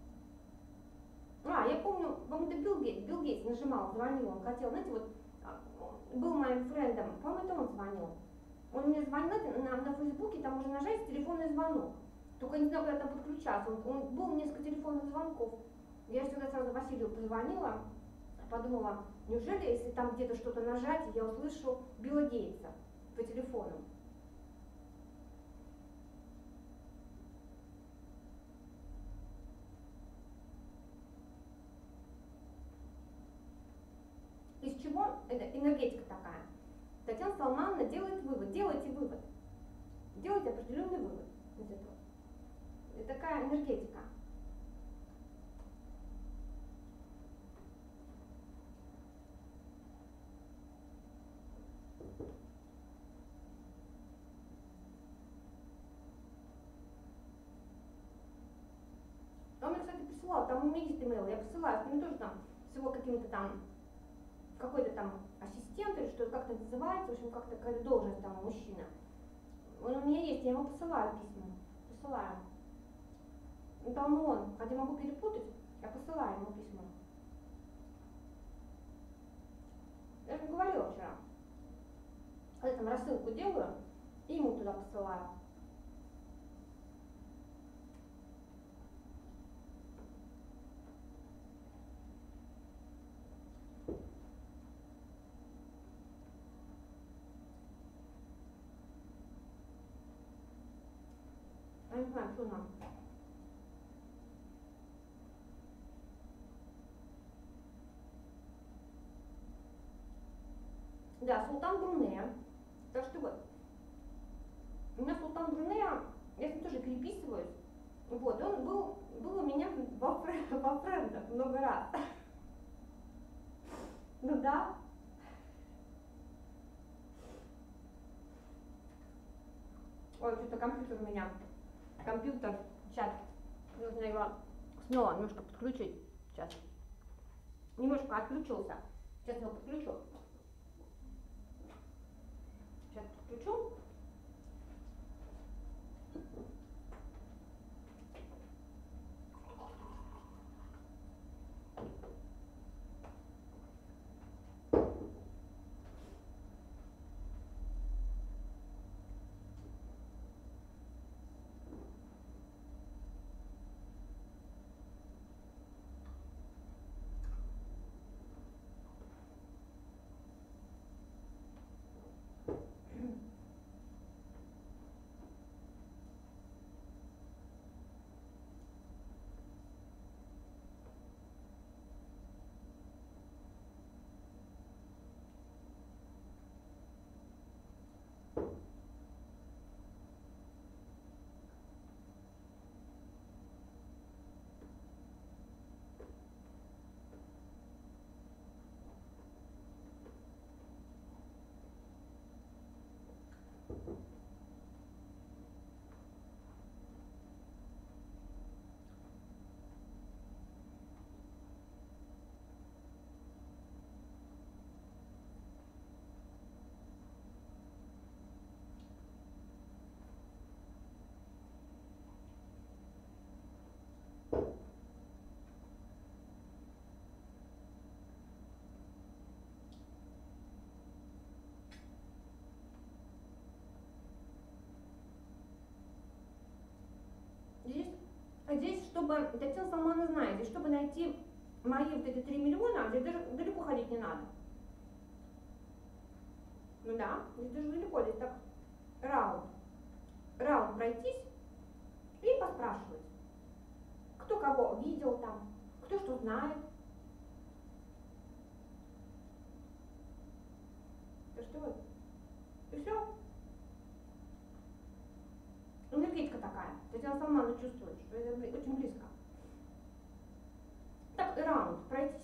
А, я помню, по-моему, это Билл Гейтс, Билл Гейтс нажимал, звонил, он хотел, знаете, вот, был моим френдом, по-моему, это он звонил. Он мне звонил на, на Фейсбуке, там можно нажать телефонный звонок. Только не знаю, куда там подключаться. Он, он был несколько телефонных звонков. Я всегда сразу Василию позвонила, подумала, неужели, если там где-то что-то нажать, я услышу Билла Гейтса по телефону. Из чего? Это энергетика такая. Татьяна Салмановна делает вывод. Делайте вывод. Делайте определенный вывод из этого. Это такая энергетика. Он мне, кстати, присылал, там у меня есть имейл, я посылаю, мне тоже там с его каким-то там, какой-то там ассистент или что, как это называется, в общем, как-то какая-то должность там мужчина. Он у меня есть, я ему посылаю письма, посылаю. Ну, там он, хотя могу перепутать, я посылаю ему письма. Я же говорила вчера, когда там рассылку делаю, и ему туда посылаю. Я не знаю, что нам. Да, Султан Брунея. Так что вот. У меня Султан Брунея, я с ним тоже переписываюсь. Вот, он был, был у меня во, во френдах много раз. Ну да. Ой, что-то компьютер у меня. Компьютер, чат. Нужно его снова немножко подключить. Сейчас. Немножко отключился. Сейчас его подключу. Сейчас подключу. Здесь, здесь, чтобы, Татьяна Салмановна знает, здесь, чтобы найти мои вот эти три миллиона, здесь даже далеко ходить не надо. Ну да, здесь даже далеко, здесь так раунд, раунд пройтись и поспрашивать, кто кого видел там, кто что знает. Так что вот, и все. Энергетика такая. Татьяна Салмановна чувствует, что это очень близко. Так, и раунд, пройтись.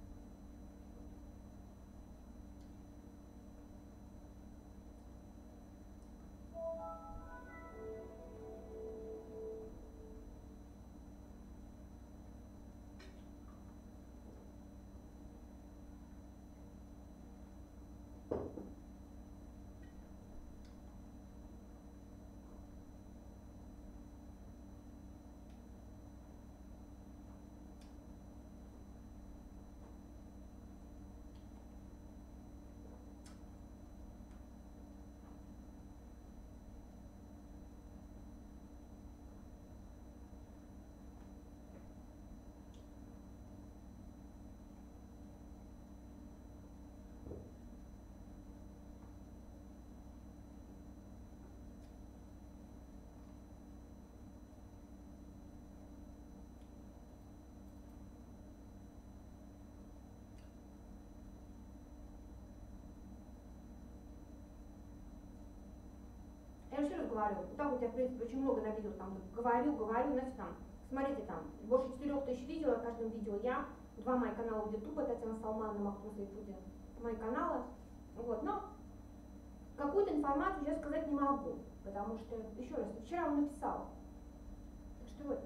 Я еще раз говорю, вот так вот я, в принципе, очень много на видео там говорю, говорю, знаете, там, смотрите, там, больше четырех тысяч видео, в каждом видео я, два моих канала в ютубе, Татьяна Салмановна, Мактум Сайфудин, мои каналы, вот, но какую-то информацию я сказать не могу, потому что, еще раз, вчера он написал, так что вот.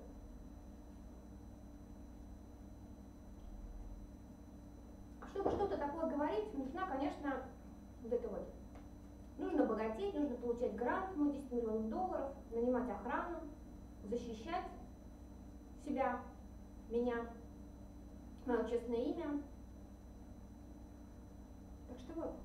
А чтобы что-то такое говорить, нужна, конечно, вот это вот. Нужно богатеть, нужно получать грант, ну, десять миллионов долларов, нанимать охрану, защищать себя, меня, мое честное имя. Так что вот.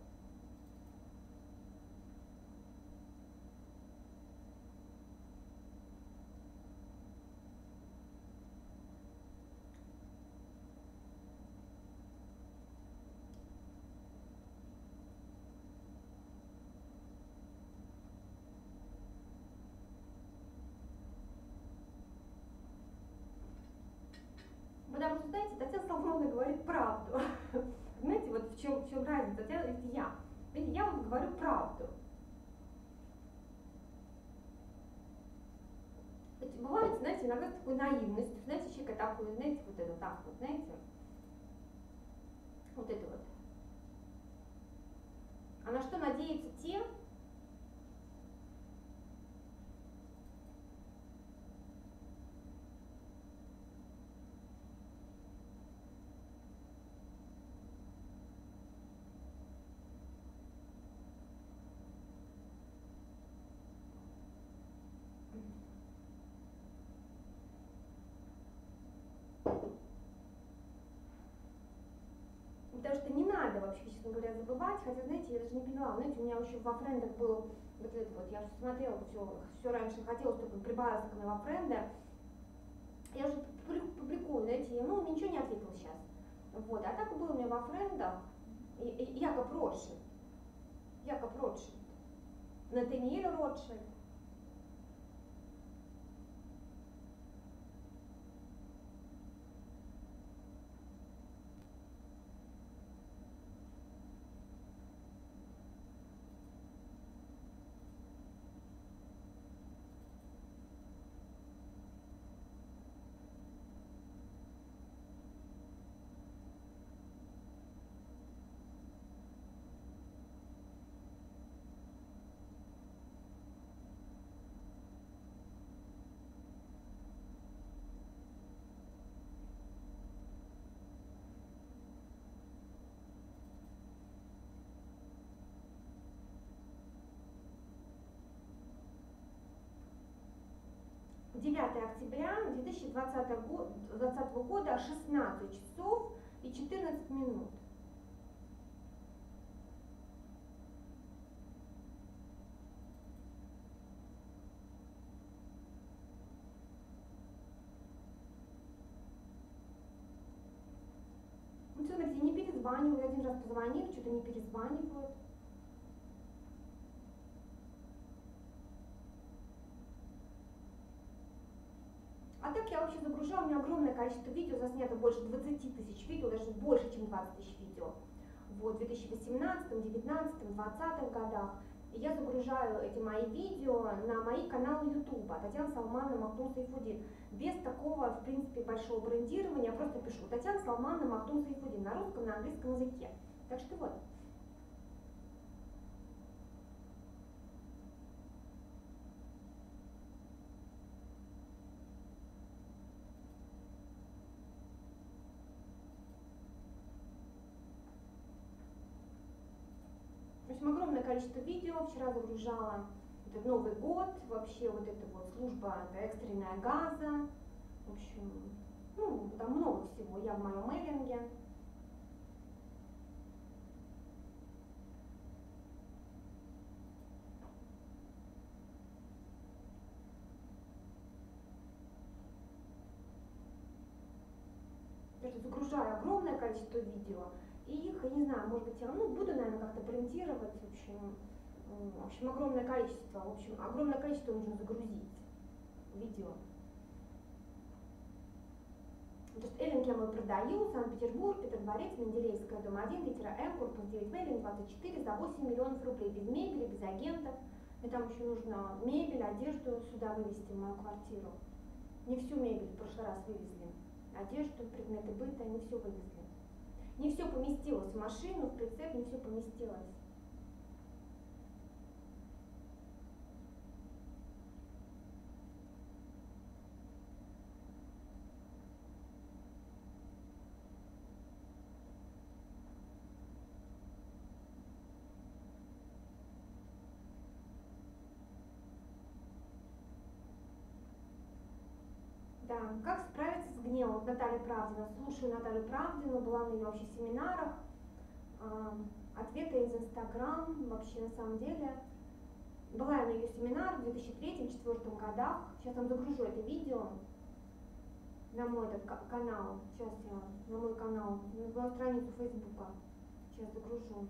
Потому что, знаете, Татьяна Салмановна говорит правду. Знаете, вот в чем, в чем разница? Это я. Видите, я вот говорю правду. Бывает, знаете, иногда такой наивность, знаете, человек такой, знаете, вот это так вот, знаете, вот это вот. А на что надеются те, вообще, честно говоря, забывать, хотя, знаете, я даже не поняла, знаете, у меня еще во френдах был вот это вот, я смотрела все, все раньше хотела, чтобы прибавиться ко мне во френды, я уже публикую, знаете, ну, ничего не ответил сейчас, вот, а так было у меня во френдах, Якоб Ротшильд, Якоб Ротшильд, Натаниэль Ротшильд. девятое октября две тысячи двадцатого года, шестнадцать часов и четырнадцать минут. Ну, смотрите, не перезванивают, один раз позвонили, что-то не перезванивают. А так я вообще загружаю, у меня огромное количество видео, заснято больше двадцати тысяч видео, даже больше, чем двадцать тысяч видео. Вот, в две тысячи восемнадцатом, девятнадцатом, двадцатом годах. И я загружаю эти мои видео на мои каналы YouTube, Татьяна Салманова, Мактум Сайфудин. Без такого, в принципе, большого брендирования, я просто пишу Татьяна Салманова, Мактум Сайфудин на русском, на английском языке. Так что вот. В общем, огромное количество видео. Вчера загружала этот Новый год, вообще вот эта вот служба, это экстренная газа. В общем, ну, там много всего. Я в моем мейлинге. Я загружаю огромное количество видео. И их, я не знаю, может быть, я, ну, буду, наверное, как-то брендировать, в общем, в общем, огромное количество, в общем, огромное количество нужно загрузить видео. То есть Эллинг я мой продаю, Санкт-Петербург, Петродворец, Менделеевская, дом один, литера М, корпус девять, Эллинг двадцать четыре, за восемь миллионов рублей, без мебели, без агентов. Мне там еще нужно мебель, одежду сюда вывезти, в мою квартиру. Не всю мебель в прошлый раз вывезли, одежду, предметы быта, не все вывезли. Не все поместилось в машину, в прицеп, не все поместилось. Да, как справиться с гневом? Вот Наталья Правдина. Слушаю Наталью Правдину, была на ее вообще семинарах. Ответы из Инстаграм, вообще на самом деле. Была я на ее семинарах в две тысячи третьем — две тысячи четвёртом годах. Сейчас вам загружу это видео на мой этот канал. Сейчас я на мой канал, на мою страницу Фейсбука. Сейчас загружу.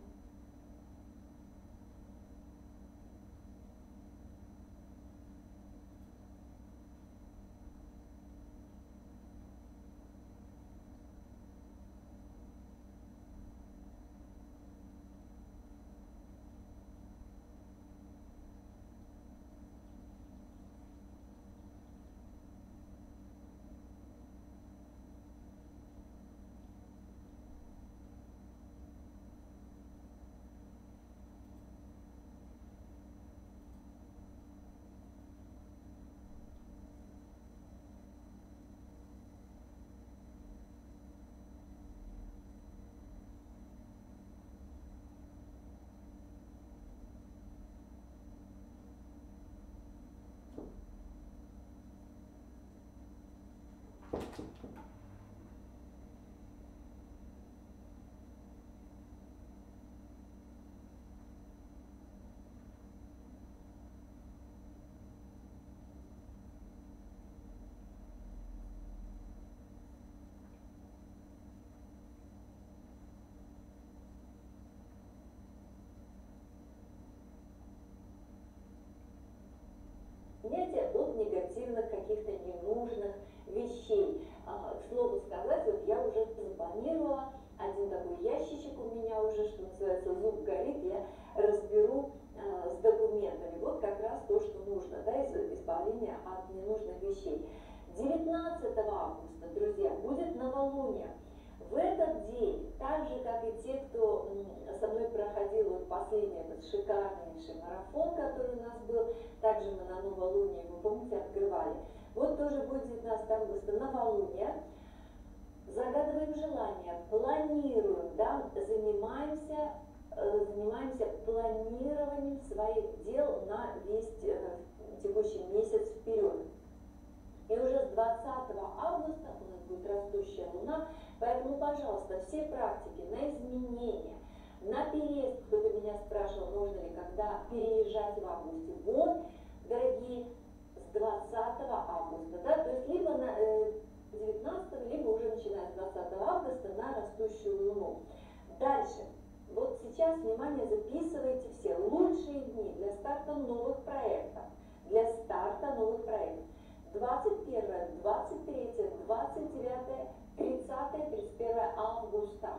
негативных, каких-то ненужных вещей. А, к слову сказать, вот я уже запланировала один такой ящичек у меня уже, что называется, зуб горит, я разберу а, с документами. Вот как раз то, что нужно, да, из избавления от ненужных вещей. девятнадцатого августа, друзья, будет новолуние. В этот день, так же, как и те, кто со мной проходил вот последний этот шикарнейший марафон, который у нас был, также мы на новолуние, вы помните, открывали. Вот тоже будет девятнадцатого августа новолуние. Загадываем желание, планируем, да, занимаемся, занимаемся планированием своих дел на весь текущий месяц вперед. И уже с двадцатого августа у нас будет растущая луна, поэтому, пожалуйста, все практики на изменения, на переезд, кто-то меня спрашивал, можно ли когда переезжать в августе. Вот, дорогие, с двадцатого августа, да, то есть либо на э, девятнадцатого, либо уже начиная с двадцатого августа на растущую луну. Дальше. Вот сейчас, внимание, записывайте все лучшие дни для старта новых проектов. Для старта новых проектов. двадцать первое, двадцать третье, двадцать девятое, тридцатое, тридцать первое августа.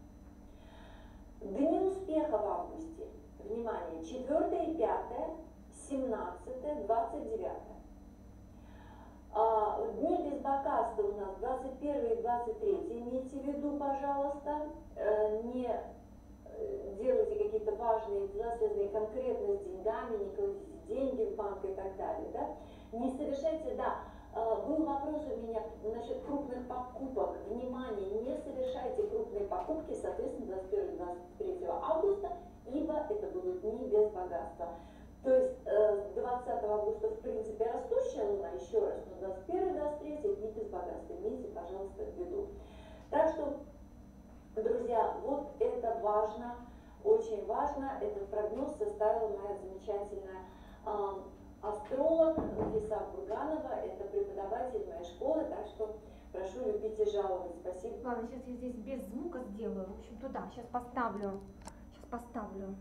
Дни успеха в августе. Внимание, четвёртое и пятое, семнадцатое, двадцать девятое. А, дни без богатства у нас двадцать первое и двадцать третье. Имейте в виду, пожалуйста, э, не делайте какие-то важные дела, связанные конкретно с деньгами, не кладите деньги в банк и так далее. Да? Не совершайте, да, был вопрос у меня насчет крупных покупок. Внимание, не совершайте крупные покупки, соответственно, двадцать первого и двадцать третьего августа, ибо это будут дни без богатства. То есть с двадцатого августа, в принципе, растущая луна, еще раз, но двадцать первое и двадцать третье дни без богатства. Имейте, пожалуйста, в виду. Так что, друзья, вот это важно, очень важно. Этот прогноз составила моя замечательная э, астролог Лиса Курганова, это преподаватель моей школы, так что прошу любить и жаловать. Спасибо. Ладно, сейчас я здесь без звука сделаю. В общем, туда. Сейчас поставлю. Сейчас поставлю.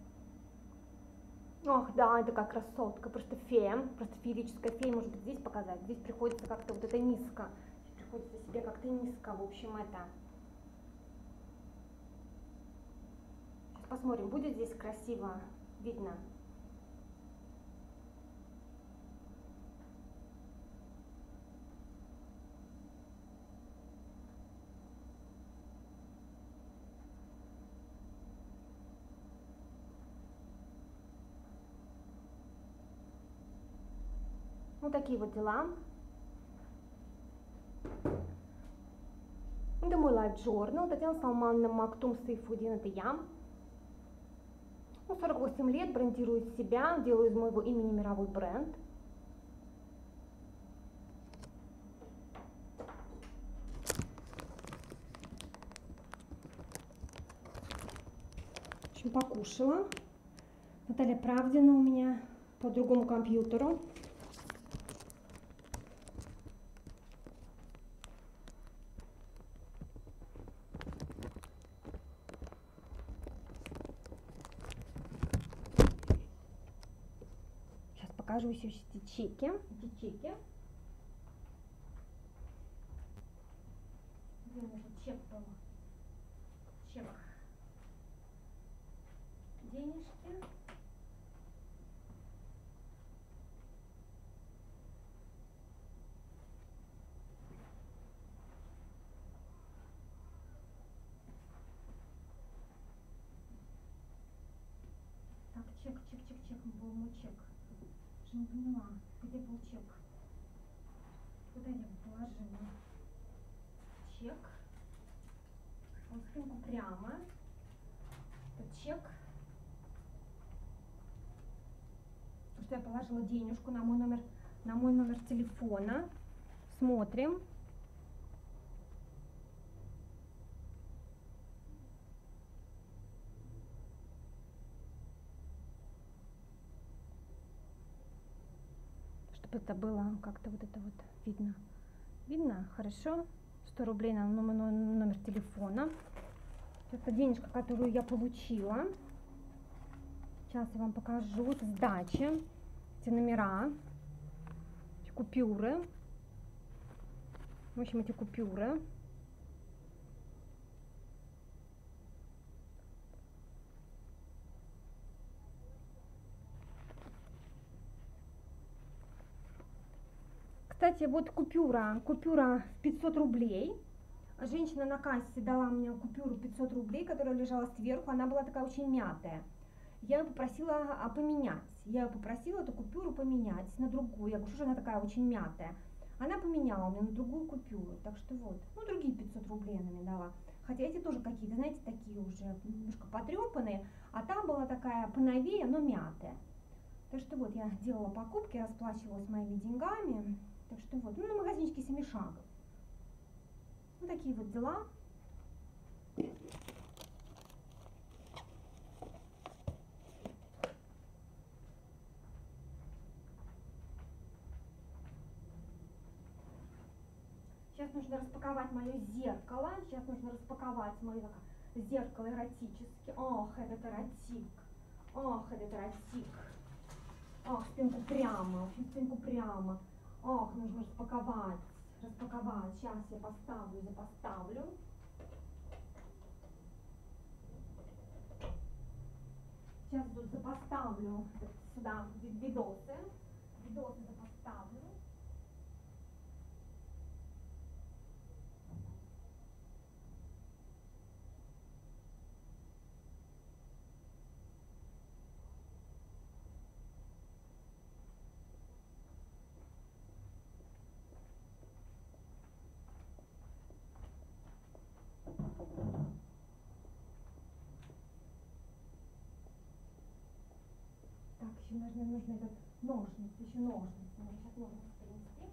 Ох, да, это как красотка, просто фея, просто феерическая фея, может быть, здесь показать. Здесь приходится как-то вот это низко. Приходится себе как-то низко, в общем, это. Сейчас посмотрим, будет здесь красиво видно. Вот такие вот дела. Это мой Life Journal. Татьяна Салмановна Мактум Сайфудин, это я. Ну, сорок восемь лет, брендирую себя, делаю из моего имени мировой бренд. В общем, покушала. Наталья Правдина у меня по другому компьютеру. Покажу еще эти чеки. Эти чеки. Где у меня тут чек был? Чек. Денежки. Так, чек, чек, чек, чек. Был мой чек. Не поняла, где был чек? Куда я положила? Чек. Он спинку прямо. Это чек. Потому что я положила денежку на мой номер, на мой номер телефона. Смотрим. Это было как-то вот это вот видно. Видно? Хорошо. сто рублей на номер, номер телефона. Это денежка, которую я получила. Сейчас я вам покажу. Это сдача. Эти номера. купюры. В общем, эти купюры. Кстати, вот купюра, купюра в пятьсот рублей. Женщина на кассе дала мне купюру пятьсот рублей, которая лежала сверху, она была такая очень мятая. Я ее попросила поменять. Я ее попросила эту купюру поменять на другую. Я говорю, что же она такая очень мятая? Она поменяла мне на другую купюру. Так что вот, ну другие пятьсот рублей она мне дала. Хотя эти тоже какие-то, знаете, такие уже немножко потрепанные. А там была такая поновее, но мятая. Так что вот, я делала покупки, расплачивалась моими деньгами. Так что вот, ну на магазинчике семи шагов. Вот такие вот дела. Сейчас нужно распаковать мое зеркало. Сейчас нужно распаковать мое зеркало эротическое. Ох, этот эротик. Ох, этот эротик. Ох, спинку прямо, очень спинку прямо. Ох, нужно распаковать. Распаковать. Сейчас я поставлю, запоставлю. Сейчас тут запоставлю сюда видосы. Видосы запоставлю. Так, еще, наверное, нужно этот ножницы, еще ножницы. Надо сейчас ножницы принести.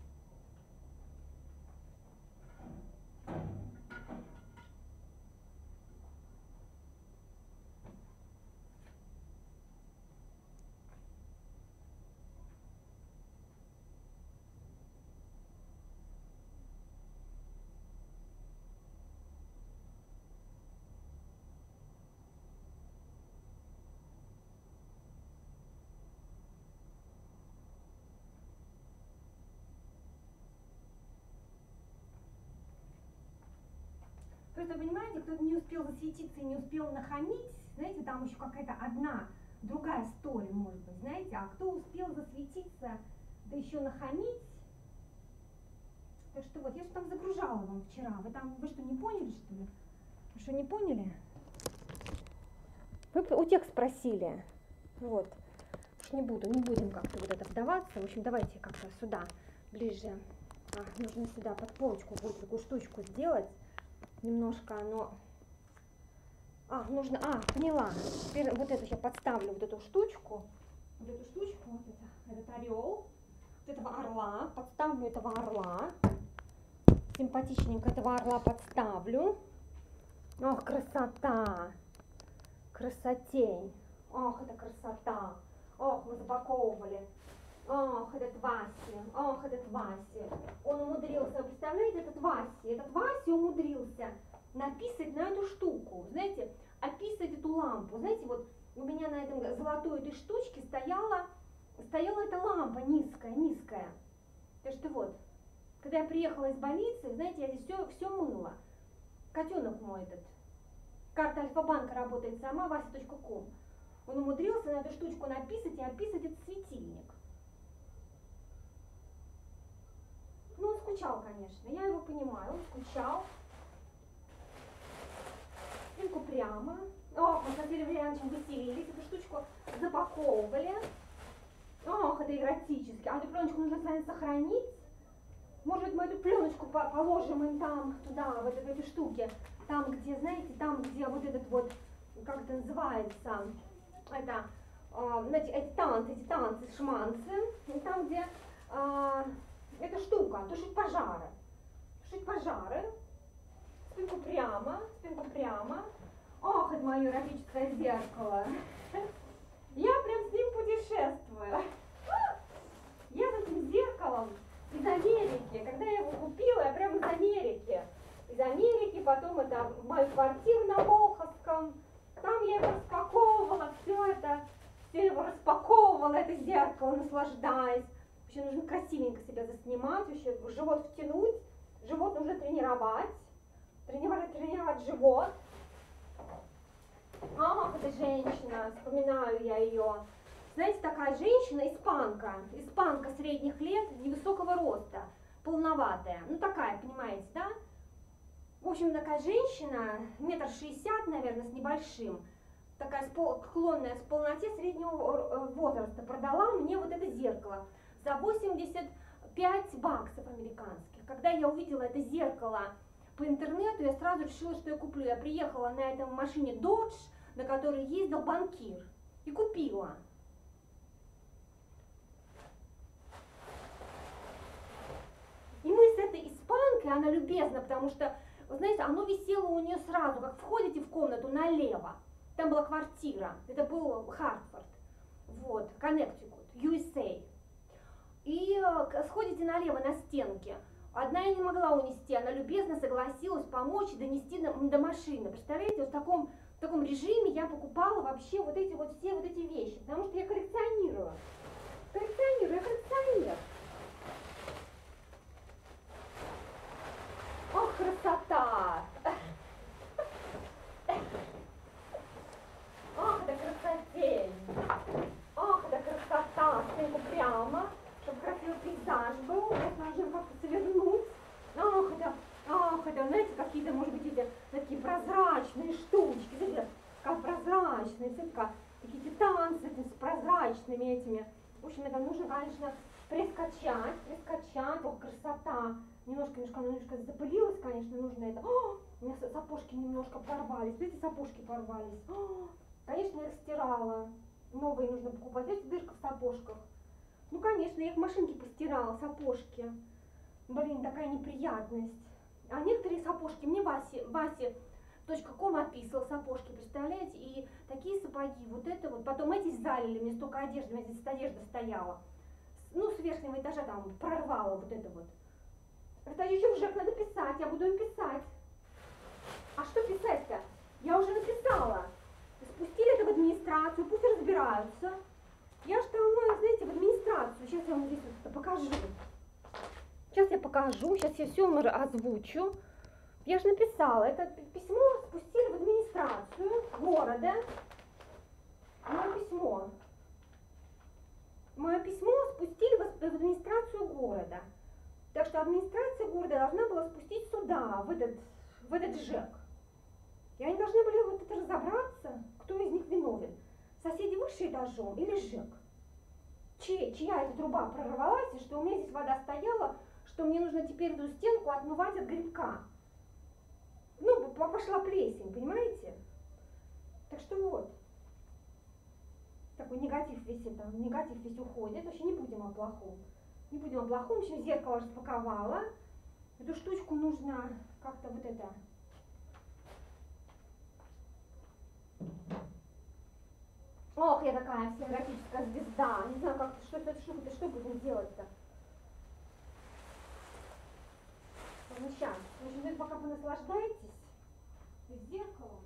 Просто, понимаете, кто-то не успел засветиться и не успел нахамить, знаете, там еще какая-то одна, другая история, может быть, знаете, а кто успел засветиться, да еще нахамить, так что вот, я же там загружала вам вчера, вы там, вы что, не поняли, что ли? Вы что, не поняли? Вы у тех спросили, вот, уж не буду, не будем как-то вот это вдаваться, в общем, давайте как-то сюда, ближе, а, нужно сюда под полочку будет такую штучку сделать. Немножко оно, а, нужно, а, поняла, теперь вот эту я подставлю, вот эту штучку, вот эту штучку, вот это, этот орел, вот этого орла, подставлю этого орла, симпатичненько этого орла подставлю, ох, красота, красотень, ох, это красота, ох, мы запаковывали. Ох, этот Вася, ох, этот Вася, он умудрился, представляете, этот Вася, этот Вася умудрился написать на эту штуку, знаете, описать эту лампу, знаете, вот у меня на этом золотой этой штучке стояла, стояла эта лампа низкая, низкая, так что вот, когда я приехала из больницы, знаете, я здесь все, все мыла, котенок мой этот, карта Альфа-банка работает сама, вася точка ком, он умудрился на эту штучку написать и описать этот светильник. Ну, он скучал, конечно, я его понимаю, он скучал. Спинку прямо. Ох, мы с Василием Ильяновичем веселились, эту штучку запаковывали. Ох, это эротически. А эту пленочку нужно с вами сохранить. Может быть, мы эту пленочку положим им там, туда, в, это, в этой штуке. Там, где, знаете, там, где вот этот вот, как это называется, это, э, знаете, эти танцы, эти танцы, шманцы. И там, где... Э, эта штука, тушить пожары. Тушить пожары. Спинку прямо, спинку прямо. Ох, это мое эротическое зеркало. Я прям с ним путешествую. Я с этим зеркалом из Америки. Когда я его купила, я прям из Америки. Из Америки, потом это в мою квартиру на Волховском. Там я его распаковывала, все это, все его распаковывала, это зеркало, наслаждаясь. Вообще нужно красивенько поднять, вообще живот втянуть. Живот нужно тренировать. Тренировать, тренировать живот. Ах, эта женщина, вспоминаю я ее. Знаете, такая женщина, испанка, испанка средних лет, невысокого роста, полноватая. Ну такая, понимаете, да? В общем, такая женщина, метр шестьдесят, наверное, с небольшим, такая склонная к полноте среднего возраста, продала мне вот это зеркало за восемьдесят пять баксов американских. Когда я увидела это зеркало по интернету, я сразу решила, что я куплю. Я приехала на этой машине Dodge, на которой ездил банкир, и купила. И мы с этой испанкой, она любезна, потому что, вы знаете, оно висело у нее сразу, как входите в комнату налево. Там была квартира, это был Хартфорд, вот, Коннектикут, ю эс эй. И э, сходите налево на стенке. Одна я не могла унести, она любезно согласилась помочь донести до, до машины. Представляете, вот в таком, в таком режиме я покупала вообще вот эти вот все вот эти вещи, потому что я коллекционирую. Коллекционирую, я коллекционер. Ох, красота! Ах, да красотень! Ах, да красота! Стенку прямо, чтобы красивый пейзаж был. Это нужно как-то свернуть. Ах, это, ах, это, знаете, какие-то, может быть, эти такие прозрачные штучки. Смотрите, как прозрачные, все как, какие-то танцы с прозрачными этими. В общем, это нужно, конечно, прискачать, прискачать. Ох, красота! Немножко, немножко, немножко запылилось, конечно, нужно это. О, у меня сапожки немножко порвались. Видите, сапожки порвались. О, конечно, я их стирала. Новые нужно покупать. Видите, дырка в сапожках. Ну, конечно, я их в машинке постирала, сапожки. Блин, такая неприятность. А некоторые сапожки мне Вася, Вася точка ком описывал сапожки, представляете? И такие сапоги, вот это вот. Потом эти залили, мне столько одежды, у меня здесь одежда стояла. Ну, с верхнего этажа там прорвало вот это вот. Это еще в ЖЭК надо писать, я буду им писать. А что писать-то? Я уже написала. Спустили это в администрацию, пусть разбираются. Я же там, знаете, в администрацию. Сейчас я вам здесь вот это покажу. Сейчас я покажу, сейчас я все озвучу. Я же написала, это письмо спустили в администрацию города. Мое письмо. Мое письмо спустили в администрацию города. Так что администрация города должна была спустить сюда, в этот, в этот ЖЭК. И они должны были вот это разобраться, кто из них виновен. Соседи выше этажом или ЖЭК. Чья, чья эта труба прорвалась, и что у меня здесь вода стояла, что мне нужно теперь эту стенку отмывать от грибка. Ну, пошла плесень, понимаете? Так что вот. Такой негатив весь это, негатив весь уходит. Вообще не будем о плохом. Не будем о плохом, еще зеркало распаковала. Эту штучку нужно как-то вот это... Ох, я такая всеэротическая звезда. Не знаю, как что это штука-то, что будем делать-то? Ну, сейчас. В общем, вы пока вы наслаждаетесь зеркалом.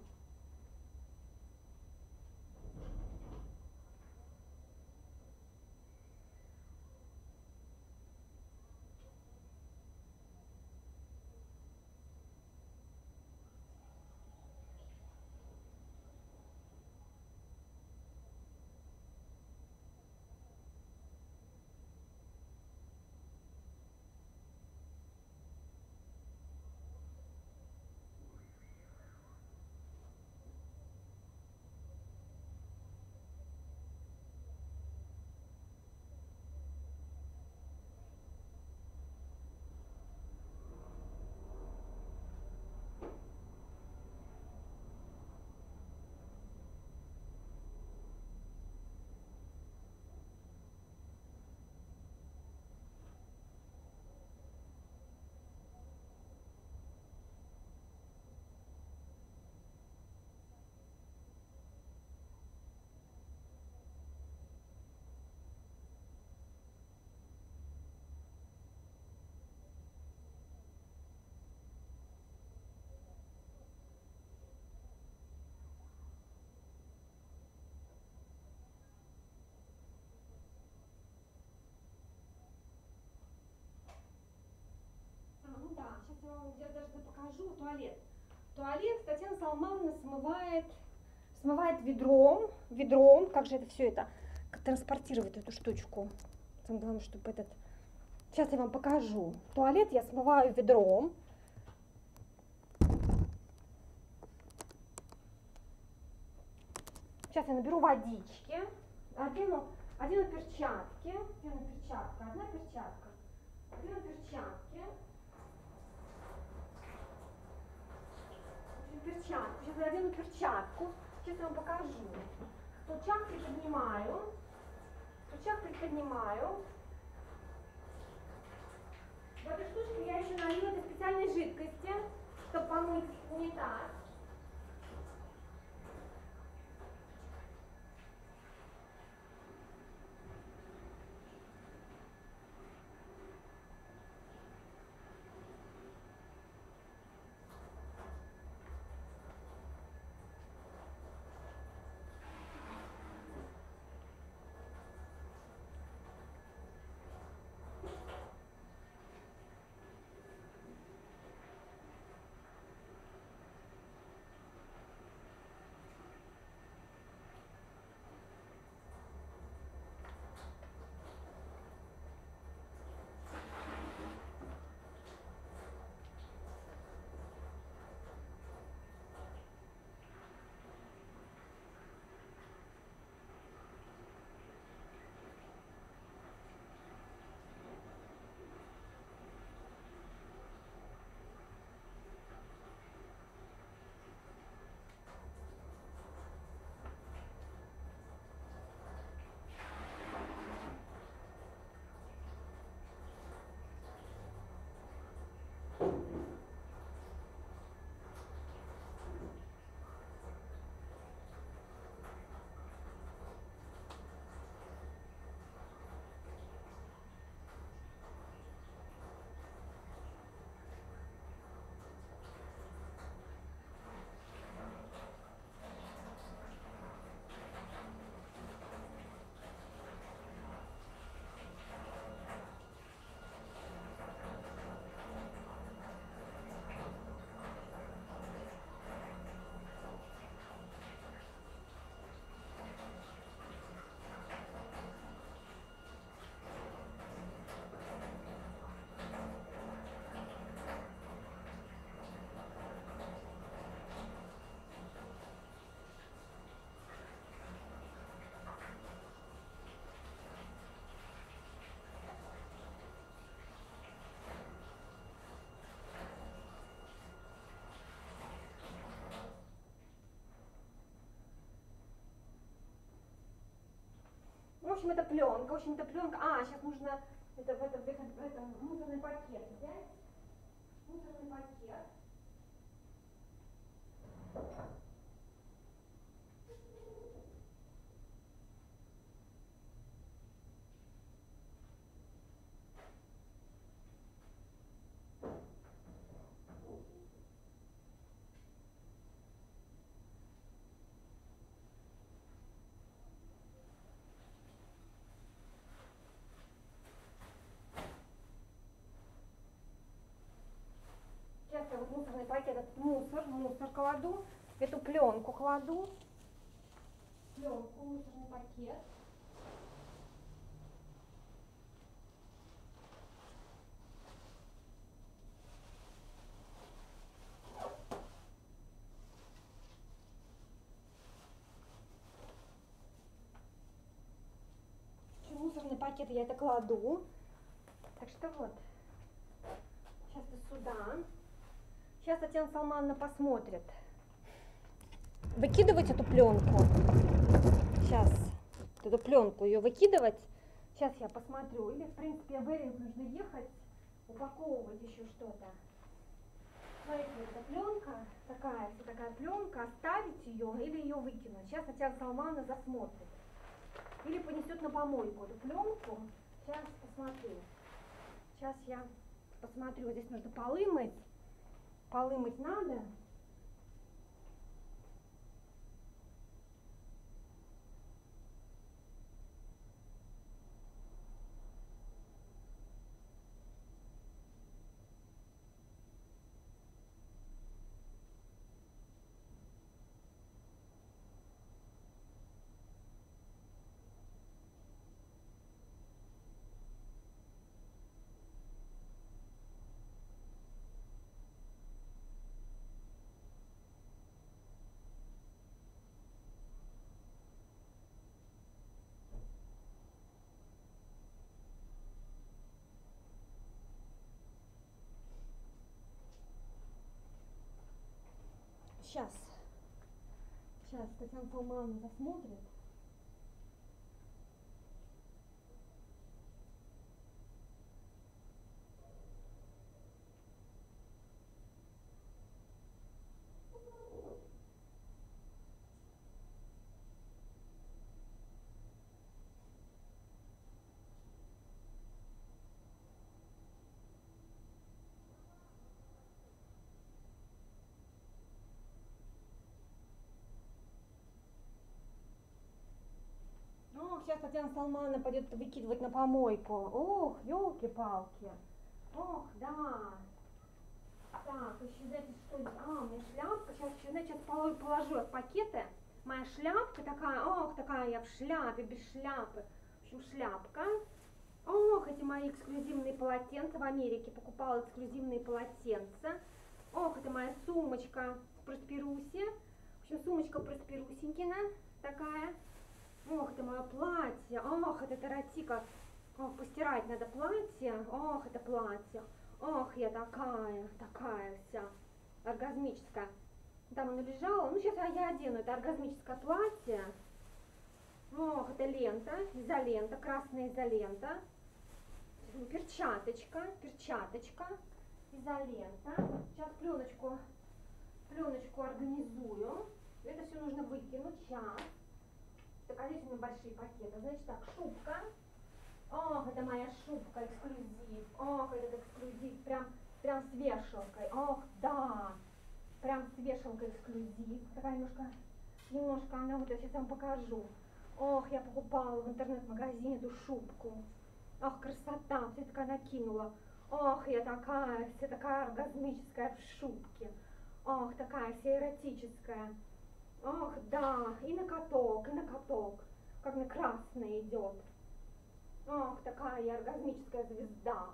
я вам я даже покажу туалет. Туалет Татьяна Салмановна смывает, смывает ведром, ведром, как же это все это, как транспортировать эту штучку. Самое главное, чтобы этот... Сейчас я вам покажу. Туалет я смываю ведром. Сейчас я наберу водички, одену, одену перчатки, одену перчатка, одна перчатка, одену перчатки, перчатку, сейчас я одену перчатку, сейчас я вам покажу. Рычаг приподнимаю, рычаг приподнимаю. В эту штучку я еще налью этой специальной жидкости, чтобы помыть унитаз. В общем, это пленка, в общем, это пленка. А, сейчас нужно это в этом, в этом, в этом мусорный пакет взять. Мусорный пакет. Сейчас я вот мусорный пакет, этот мусор, мусор кладу, эту пленку кладу, пленку, мусорный пакет. В мусорный пакет я это кладу. Так что вот, сейчас и сюда. Сейчас Татьяна Салмановна посмотрит. Выкидывать эту пленку. Сейчас эту пленку ее выкидывать. Сейчас я посмотрю. Или, в принципе, в Эринг нужно ехать, упаковывать еще что-то. Смотрите, эта пленка, такая, вот такая пленка, оставить ее или ее выкинуть. Сейчас Татьяна Салмановна засмотрит. Или понесет на помойку эту пленку. Сейчас посмотрю. Сейчас я посмотрю. Здесь нужно полы мыть. Полы мыть надо. сейчас. Сейчас Татьяна Салмановна засмотрит. Ох, сейчас Татьяна Салмановна пойдет выкидывать на помойку. Ох, елки-палки. Ох, да. Так, еще, знаете, что здесь? А, у меня шляпка. Сейчас еще, знаете, сейчас положу в пакеты. Моя шляпка такая, ох, такая я в шляпе, без шляпы. В общем, шляпка. Ох, эти мои эксклюзивные полотенца в Америке. Покупала эксклюзивные полотенца. Ох, это моя сумочка Просперуси. В общем, сумочка Просперусенькина такая. Ох, это мое платье. Ох, это таротика. Ох, постирать надо платье. Ох, это платье. Ох, я такая, такая вся оргазмическая. Там оно лежало. Ну, сейчас я одену это оргазмическое платье. Ох, это лента, изолента, красная изолента. Перчаточка, перчаточка, изолента. Сейчас пленочку, пленочку организую. Это все нужно выкинуть. Сейчас. Так, а здесь у меня большие пакеты. Значит так, шубка. Ох, это моя шубка, эксклюзив. Ох, этот эксклюзив, прям, прям с вешалкой. Ох, да. Прям с вешалкой эксклюзив. Такая немножко, немножко, она вот, я сейчас вам покажу. Ох, я покупала в интернет-магазине эту шубку. Ох, красота, все такая накинула. Ох, я такая, вся такая оргазмическая в шубке. Ох, такая вся эротическая. Ох, да, и на каток, и на каток. Как на красный идет. Ох, такая я оргазмическая звезда.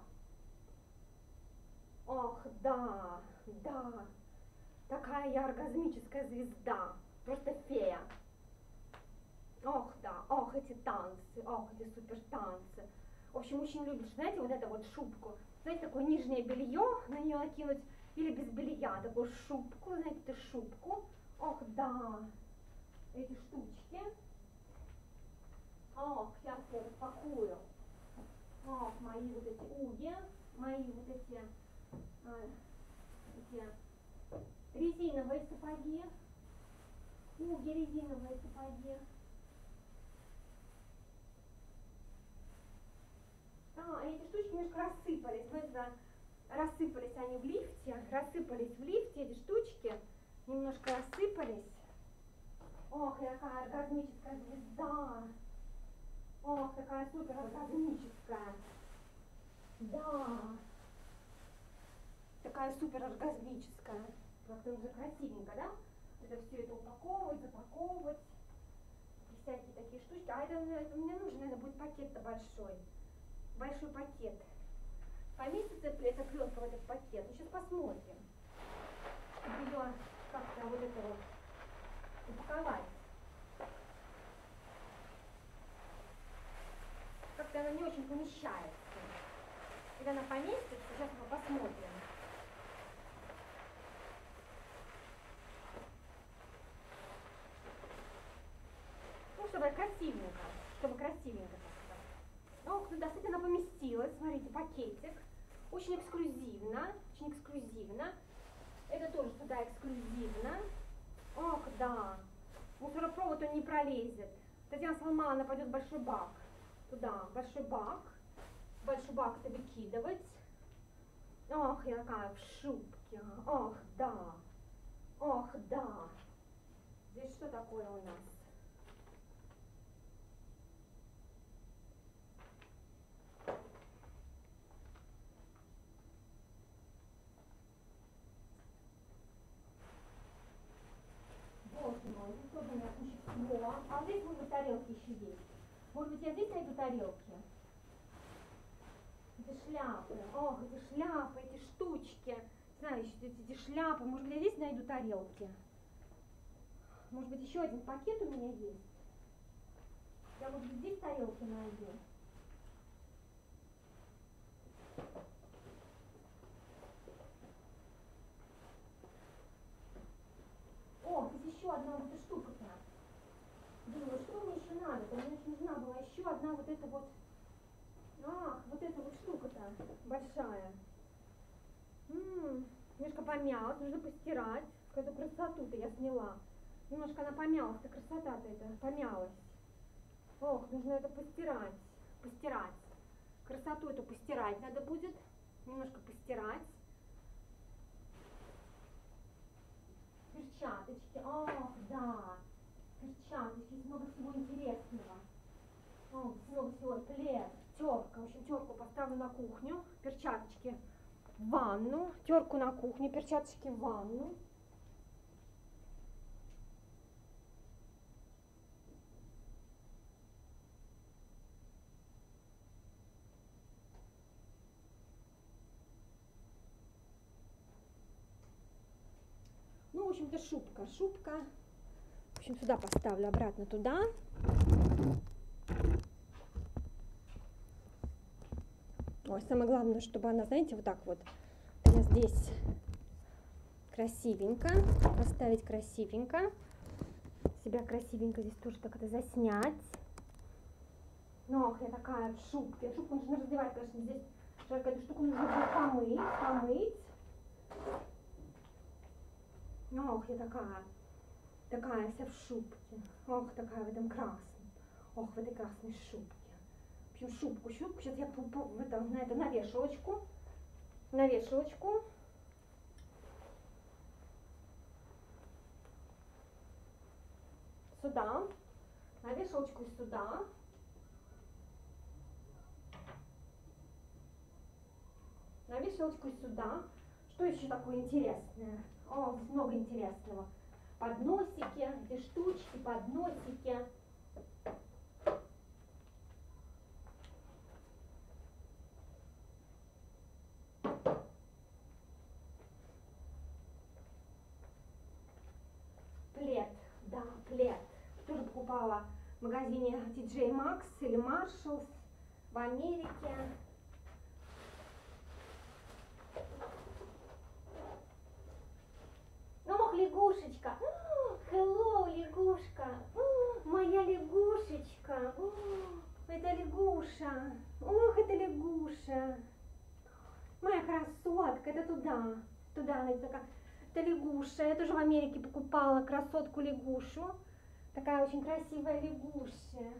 Ох, да, да. Такая я оргазмическая звезда. Просто фея. Ох, да, ох, эти танцы, ох, эти супер танцы. В общем, очень любишь, знаете, вот эту вот шубку. Знаете, такое нижнее белье, на нее накинуть, или без белья, такую шубку, знаете, эту шубку. Ох, да, эти штучки. Ох, сейчас я распакую. Ох, мои вот эти уги, мои вот эти, а, эти резиновые сапоги. Уги, резиновые сапоги. А, эти штучки немножко рассыпались. Знаете, рассыпались они в лифте. Рассыпались в лифте эти штучки. Немножко рассыпались. Ох, какая оргазмическая звезда. Ох, такая супер оргазмическая. Да. Такая супер оргазмическая. Как-то уже красивенько, да? Это все это упаковывать, запаковывать. Всякие такие штучки. А это, это мне нужен, наверное, будет пакет-то большой. Большой пакет. Поместится эта пленка в этот пакет. Ну, сейчас посмотрим. Чтобы ее как-то вот это вот упаковать. Как-то она не очень помещается. Когда она поместится, сейчас мы посмотрим. Ну, чтобы красивенько. Чтобы красивенько как-то. Ох, туда, кстати, она поместилась. Смотрите, пакетик. Очень эксклюзивно. Очень эксклюзивно. Это тоже сюда эксклюзивно. Ох, да. Мусоропровод он не пролезет. Татьяна Салмановна пойдет большой бак. Туда, большой бак. Большой бак это выкидывать. Ох, я такая в шубке. Ох, да. Ох, да. Здесь что такое у нас? Боже мой, здесь тоже у меня куча всего. А здесь, может быть, тарелки еще есть. Может быть, я здесь найду тарелки? Эти шляпы, ох, эти шляпы, эти штучки. Знаешь, эти, эти шляпы. Может быть, я здесь найду тарелки? Может быть, еще один пакет у меня есть? Я, может быть, здесь тарелки найду? это? Мне нужна была еще одна вот эта вот, ах, вот эта вот штука-то большая. М-м, немножко помялась, нужно постирать. Какую красоту-то я сняла. Немножко она помялась, а красота-то это помялась. Ох, нужно это постирать, постирать. Красоту эту постирать надо будет, немножко постирать. Перчаточки, ох, да, перчаточки, здесь много всего интересного. О, много всего, плед, терка, в общем, терку поставлю на кухню, перчаточки в ванну, терку на кухню, перчаточки в ванну. Ну, в общем-то, шубка, шубка. В общем, сюда поставлю, обратно туда. Ой, самое главное, чтобы она, знаете, вот так вот, она здесь красивенько, поставить красивенько. Себя красивенько здесь тоже так это заснять. Ну, ох, я такая в шубке. Шубку нужно раздевать, конечно, здесь жарко, эту штуку нужно будет помыть, помыть. Ох, я такая, такая вся в шубке. Ох, такая в этом красном. Ох, в этой красной шубке. В общем, шубку, шубку. Сейчас я в это, на это на вешалочку. На вешалочку. Сюда. На вешалочку сюда. На вешалочку сюда. Что еще такое интересное? О, здесь много интересного. Подносики, эти штучки, подносики. Плед, да, плед. Тоже покупала в магазине Ти Джей Макс или Marshalls в Америке. Ох, лягушечка. Hello, лягушка. Моя лягушечка. Это лягуша. Ох, это лягуша. Моя красотка. Это туда. Туда она такая. Это лягуша. Я тоже в Америке покупала красотку лягушу. Такая очень красивая лягуша.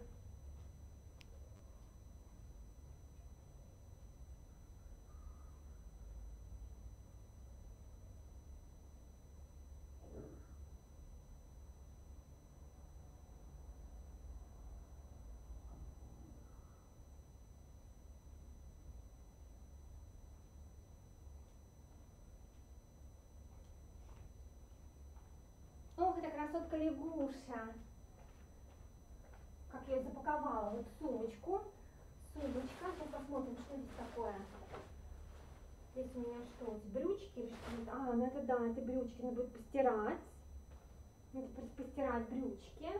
Ох, это красотка лягуша. Как я ее запаковала. Вот в сумочку. Сумочка. Сейчас посмотрим, что здесь такое. Здесь у меня что? Брючки или что-то? А, ну это да, это брючки. Надо будет постирать. Надо постирать брючки.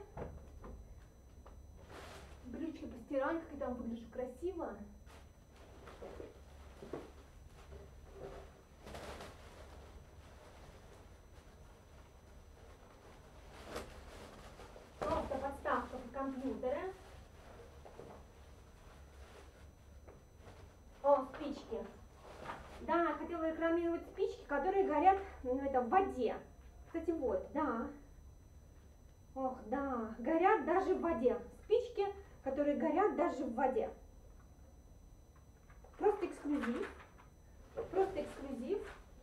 Брючки постирать, как я там выгляжу красиво. Подставка под компьютеры. О, спички. Да, хотела рекламировать спички, которые горят, ну, это, в воде. Кстати, вот, да. Ох, да, горят даже в воде. Спички, которые горят даже в воде. Просто эксклюзив. Просто эксклюзив.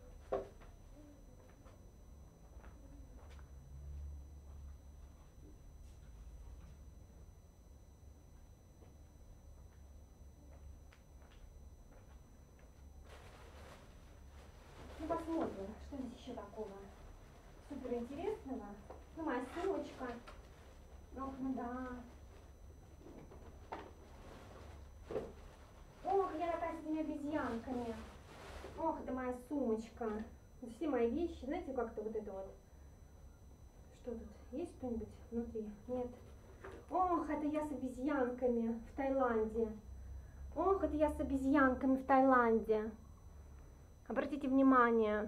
Ну, посмотрим, что здесь еще такого супер интересного. Ну, моя сумочка. Ох, ну да. Ох, я такая с этими обезьянками. Ох, это моя сумочка. Все мои вещи, знаете, как-то вот это вот. Что тут? Есть что-нибудь внутри? Нет. Ох, это я с обезьянками в Таиланде. Ох, это я с обезьянками в Таиланде. Обратите внимание.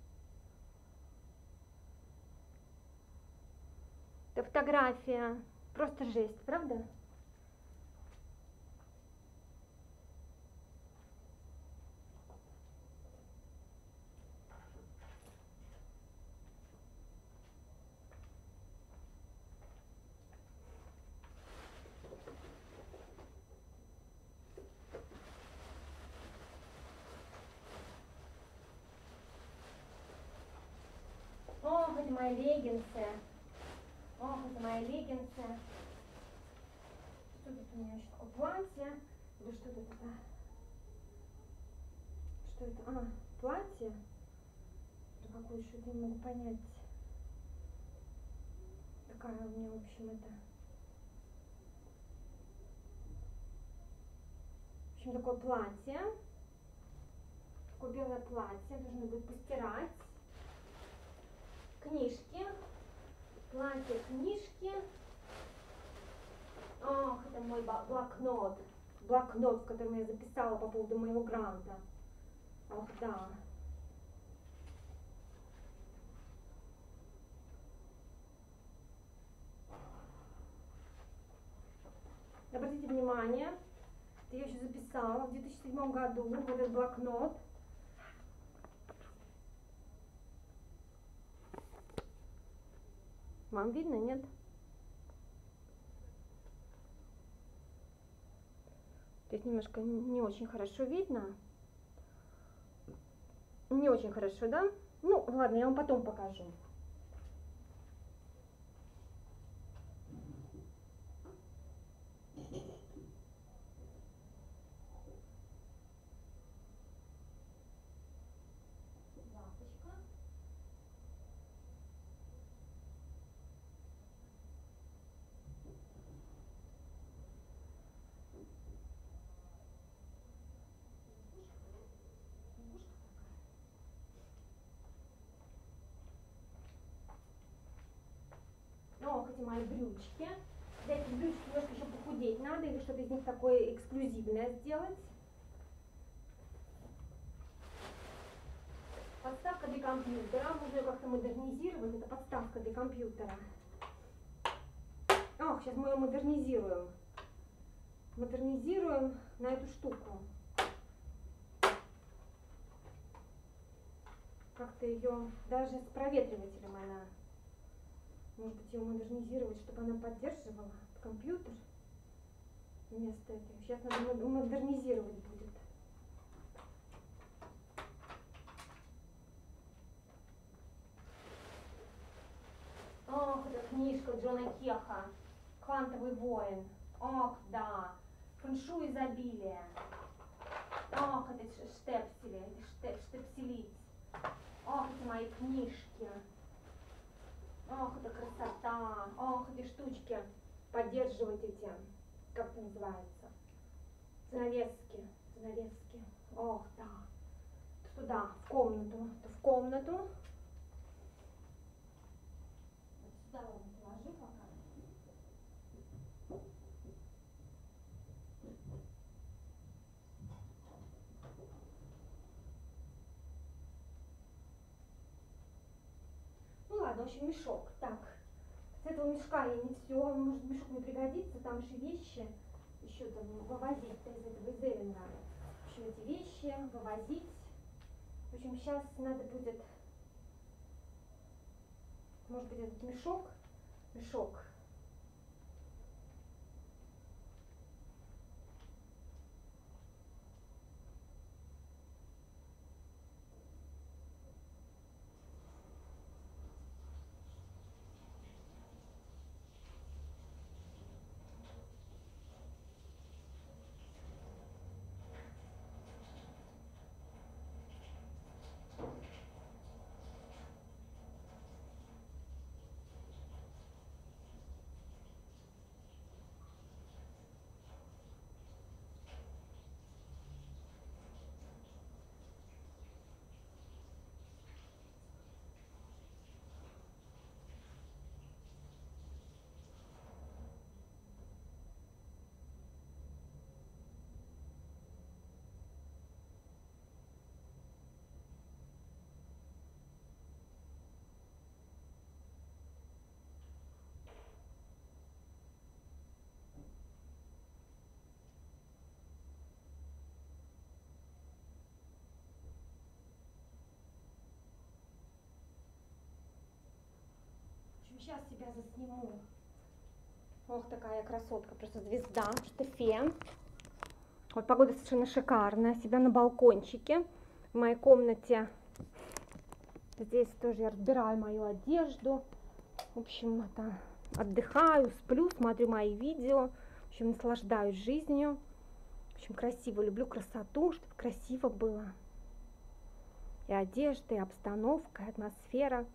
Это фотография Просто жесть, правда? Ох, это мои леггинсы. Ох, это мои леггинсы. Что тут у меня еще такое платье? Да что тут это? Что это? А, платье? Да какое еще это, не могу понять. Такая у меня, в общем, это... В общем, такое платье. Такое белое платье. Нужно будет постирать. Книжки. Платье, книжки. Ох, это мой блокнот. Блокнот, в котором я записала по поводу моего гранта. Ох, да. Обратите внимание, я еще записала в две тысячи седьмом году в этот блокнот. Вам видно, нет? Здесь немножко не очень хорошо видно. Не очень хорошо, да? Ну, ладно, я вам потом покажу. Ох, эти мои брючки. Для этих брючек немножко еще похудеть надо, или что-то из них такое эксклюзивное сделать. Подставка для компьютера. Можно ее как-то модернизировать. Это подставка для компьютера. Ох, сейчас мы ее модернизируем. Модернизируем на эту штуку. Как-то ее даже с проветривателем она... Может быть, ее модернизировать, чтобы она поддерживала компьютер вместо этого. Сейчас надо модернизировать будет. Ох, это книжка Джона Кеха. «Квантовый воин». Ох, да. «Фэншуй изобилия». Ох, это штепсели, штеп, штепселить. Ох, эти мои книжки. Ох, это красота. Ох, эти штучки. Поддерживать эти, как это называется, занавески. Занавески. Ох, да. Туда, в комнату. В комнату. Вот сюда ладно, положи пока. Ну ладно, в общем, мешок. Так, с этого мешка я не все, может мешок не пригодится, там же вещи еще там вывозить из этого из Эвенга. В общем, эти вещи вывозить. В общем, сейчас надо будет, может быть, этот мешок, мешок. сейчас себя засниму. Ох, такая красотка, просто звезда, штефе. Вот погода совершенно шикарная. Себя на балкончике в моей комнате. Здесь тоже я разбираю мою одежду. В общем, это, отдыхаю, сплю, смотрю мои видео. В общем, наслаждаюсь жизнью. В общем, красиво. Люблю красоту, чтобы красиво было. И одежда, и обстановка, и атмосфера.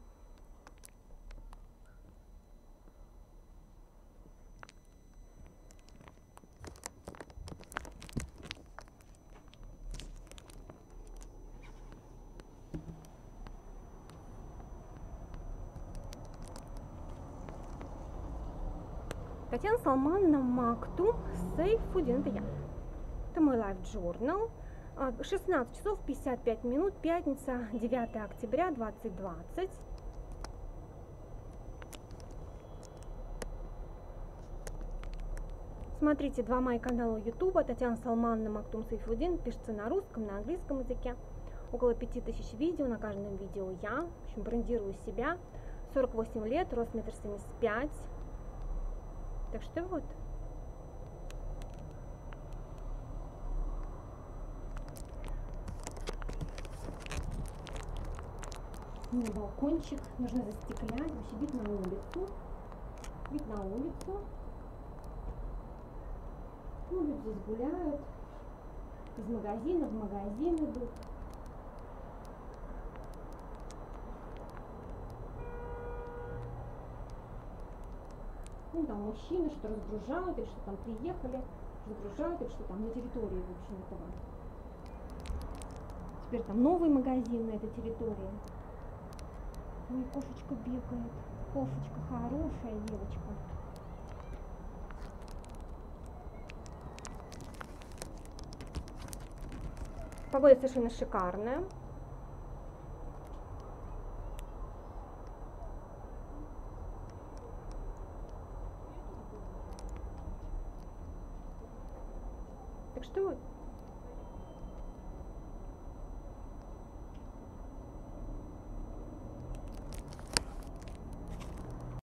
Татьяна Салмановна Мактум Сайфудин, это я. Это мой Life Journal. шестнадцать часов пятьдесят пять минут, пятница, девятое октября двадцать двадцать. Смотрите два моих канала Ютуба. Татьяна Салмановна Мактум Сайфудин. Пишется на русском, на английском языке. Около пяти тысяч видео. На каждом видео я. В общем, брендирую себя. сорок восемь лет, рост метр семьдесят пять. Так что вот. У меня балкончик, нужно застеклять, вообще вид на улицу. Вид на улицу. Ну, люди здесь гуляют. Из магазина в магазин идут. Ну, там мужчины что разгружают, или что там приехали, загружают, или что там на территории, в общем, этого. Теперь там новый магазин на этой территории. Ой, кошечка бегает. Кошечка хорошая девочка. Погода совершенно шикарная. Так что вот.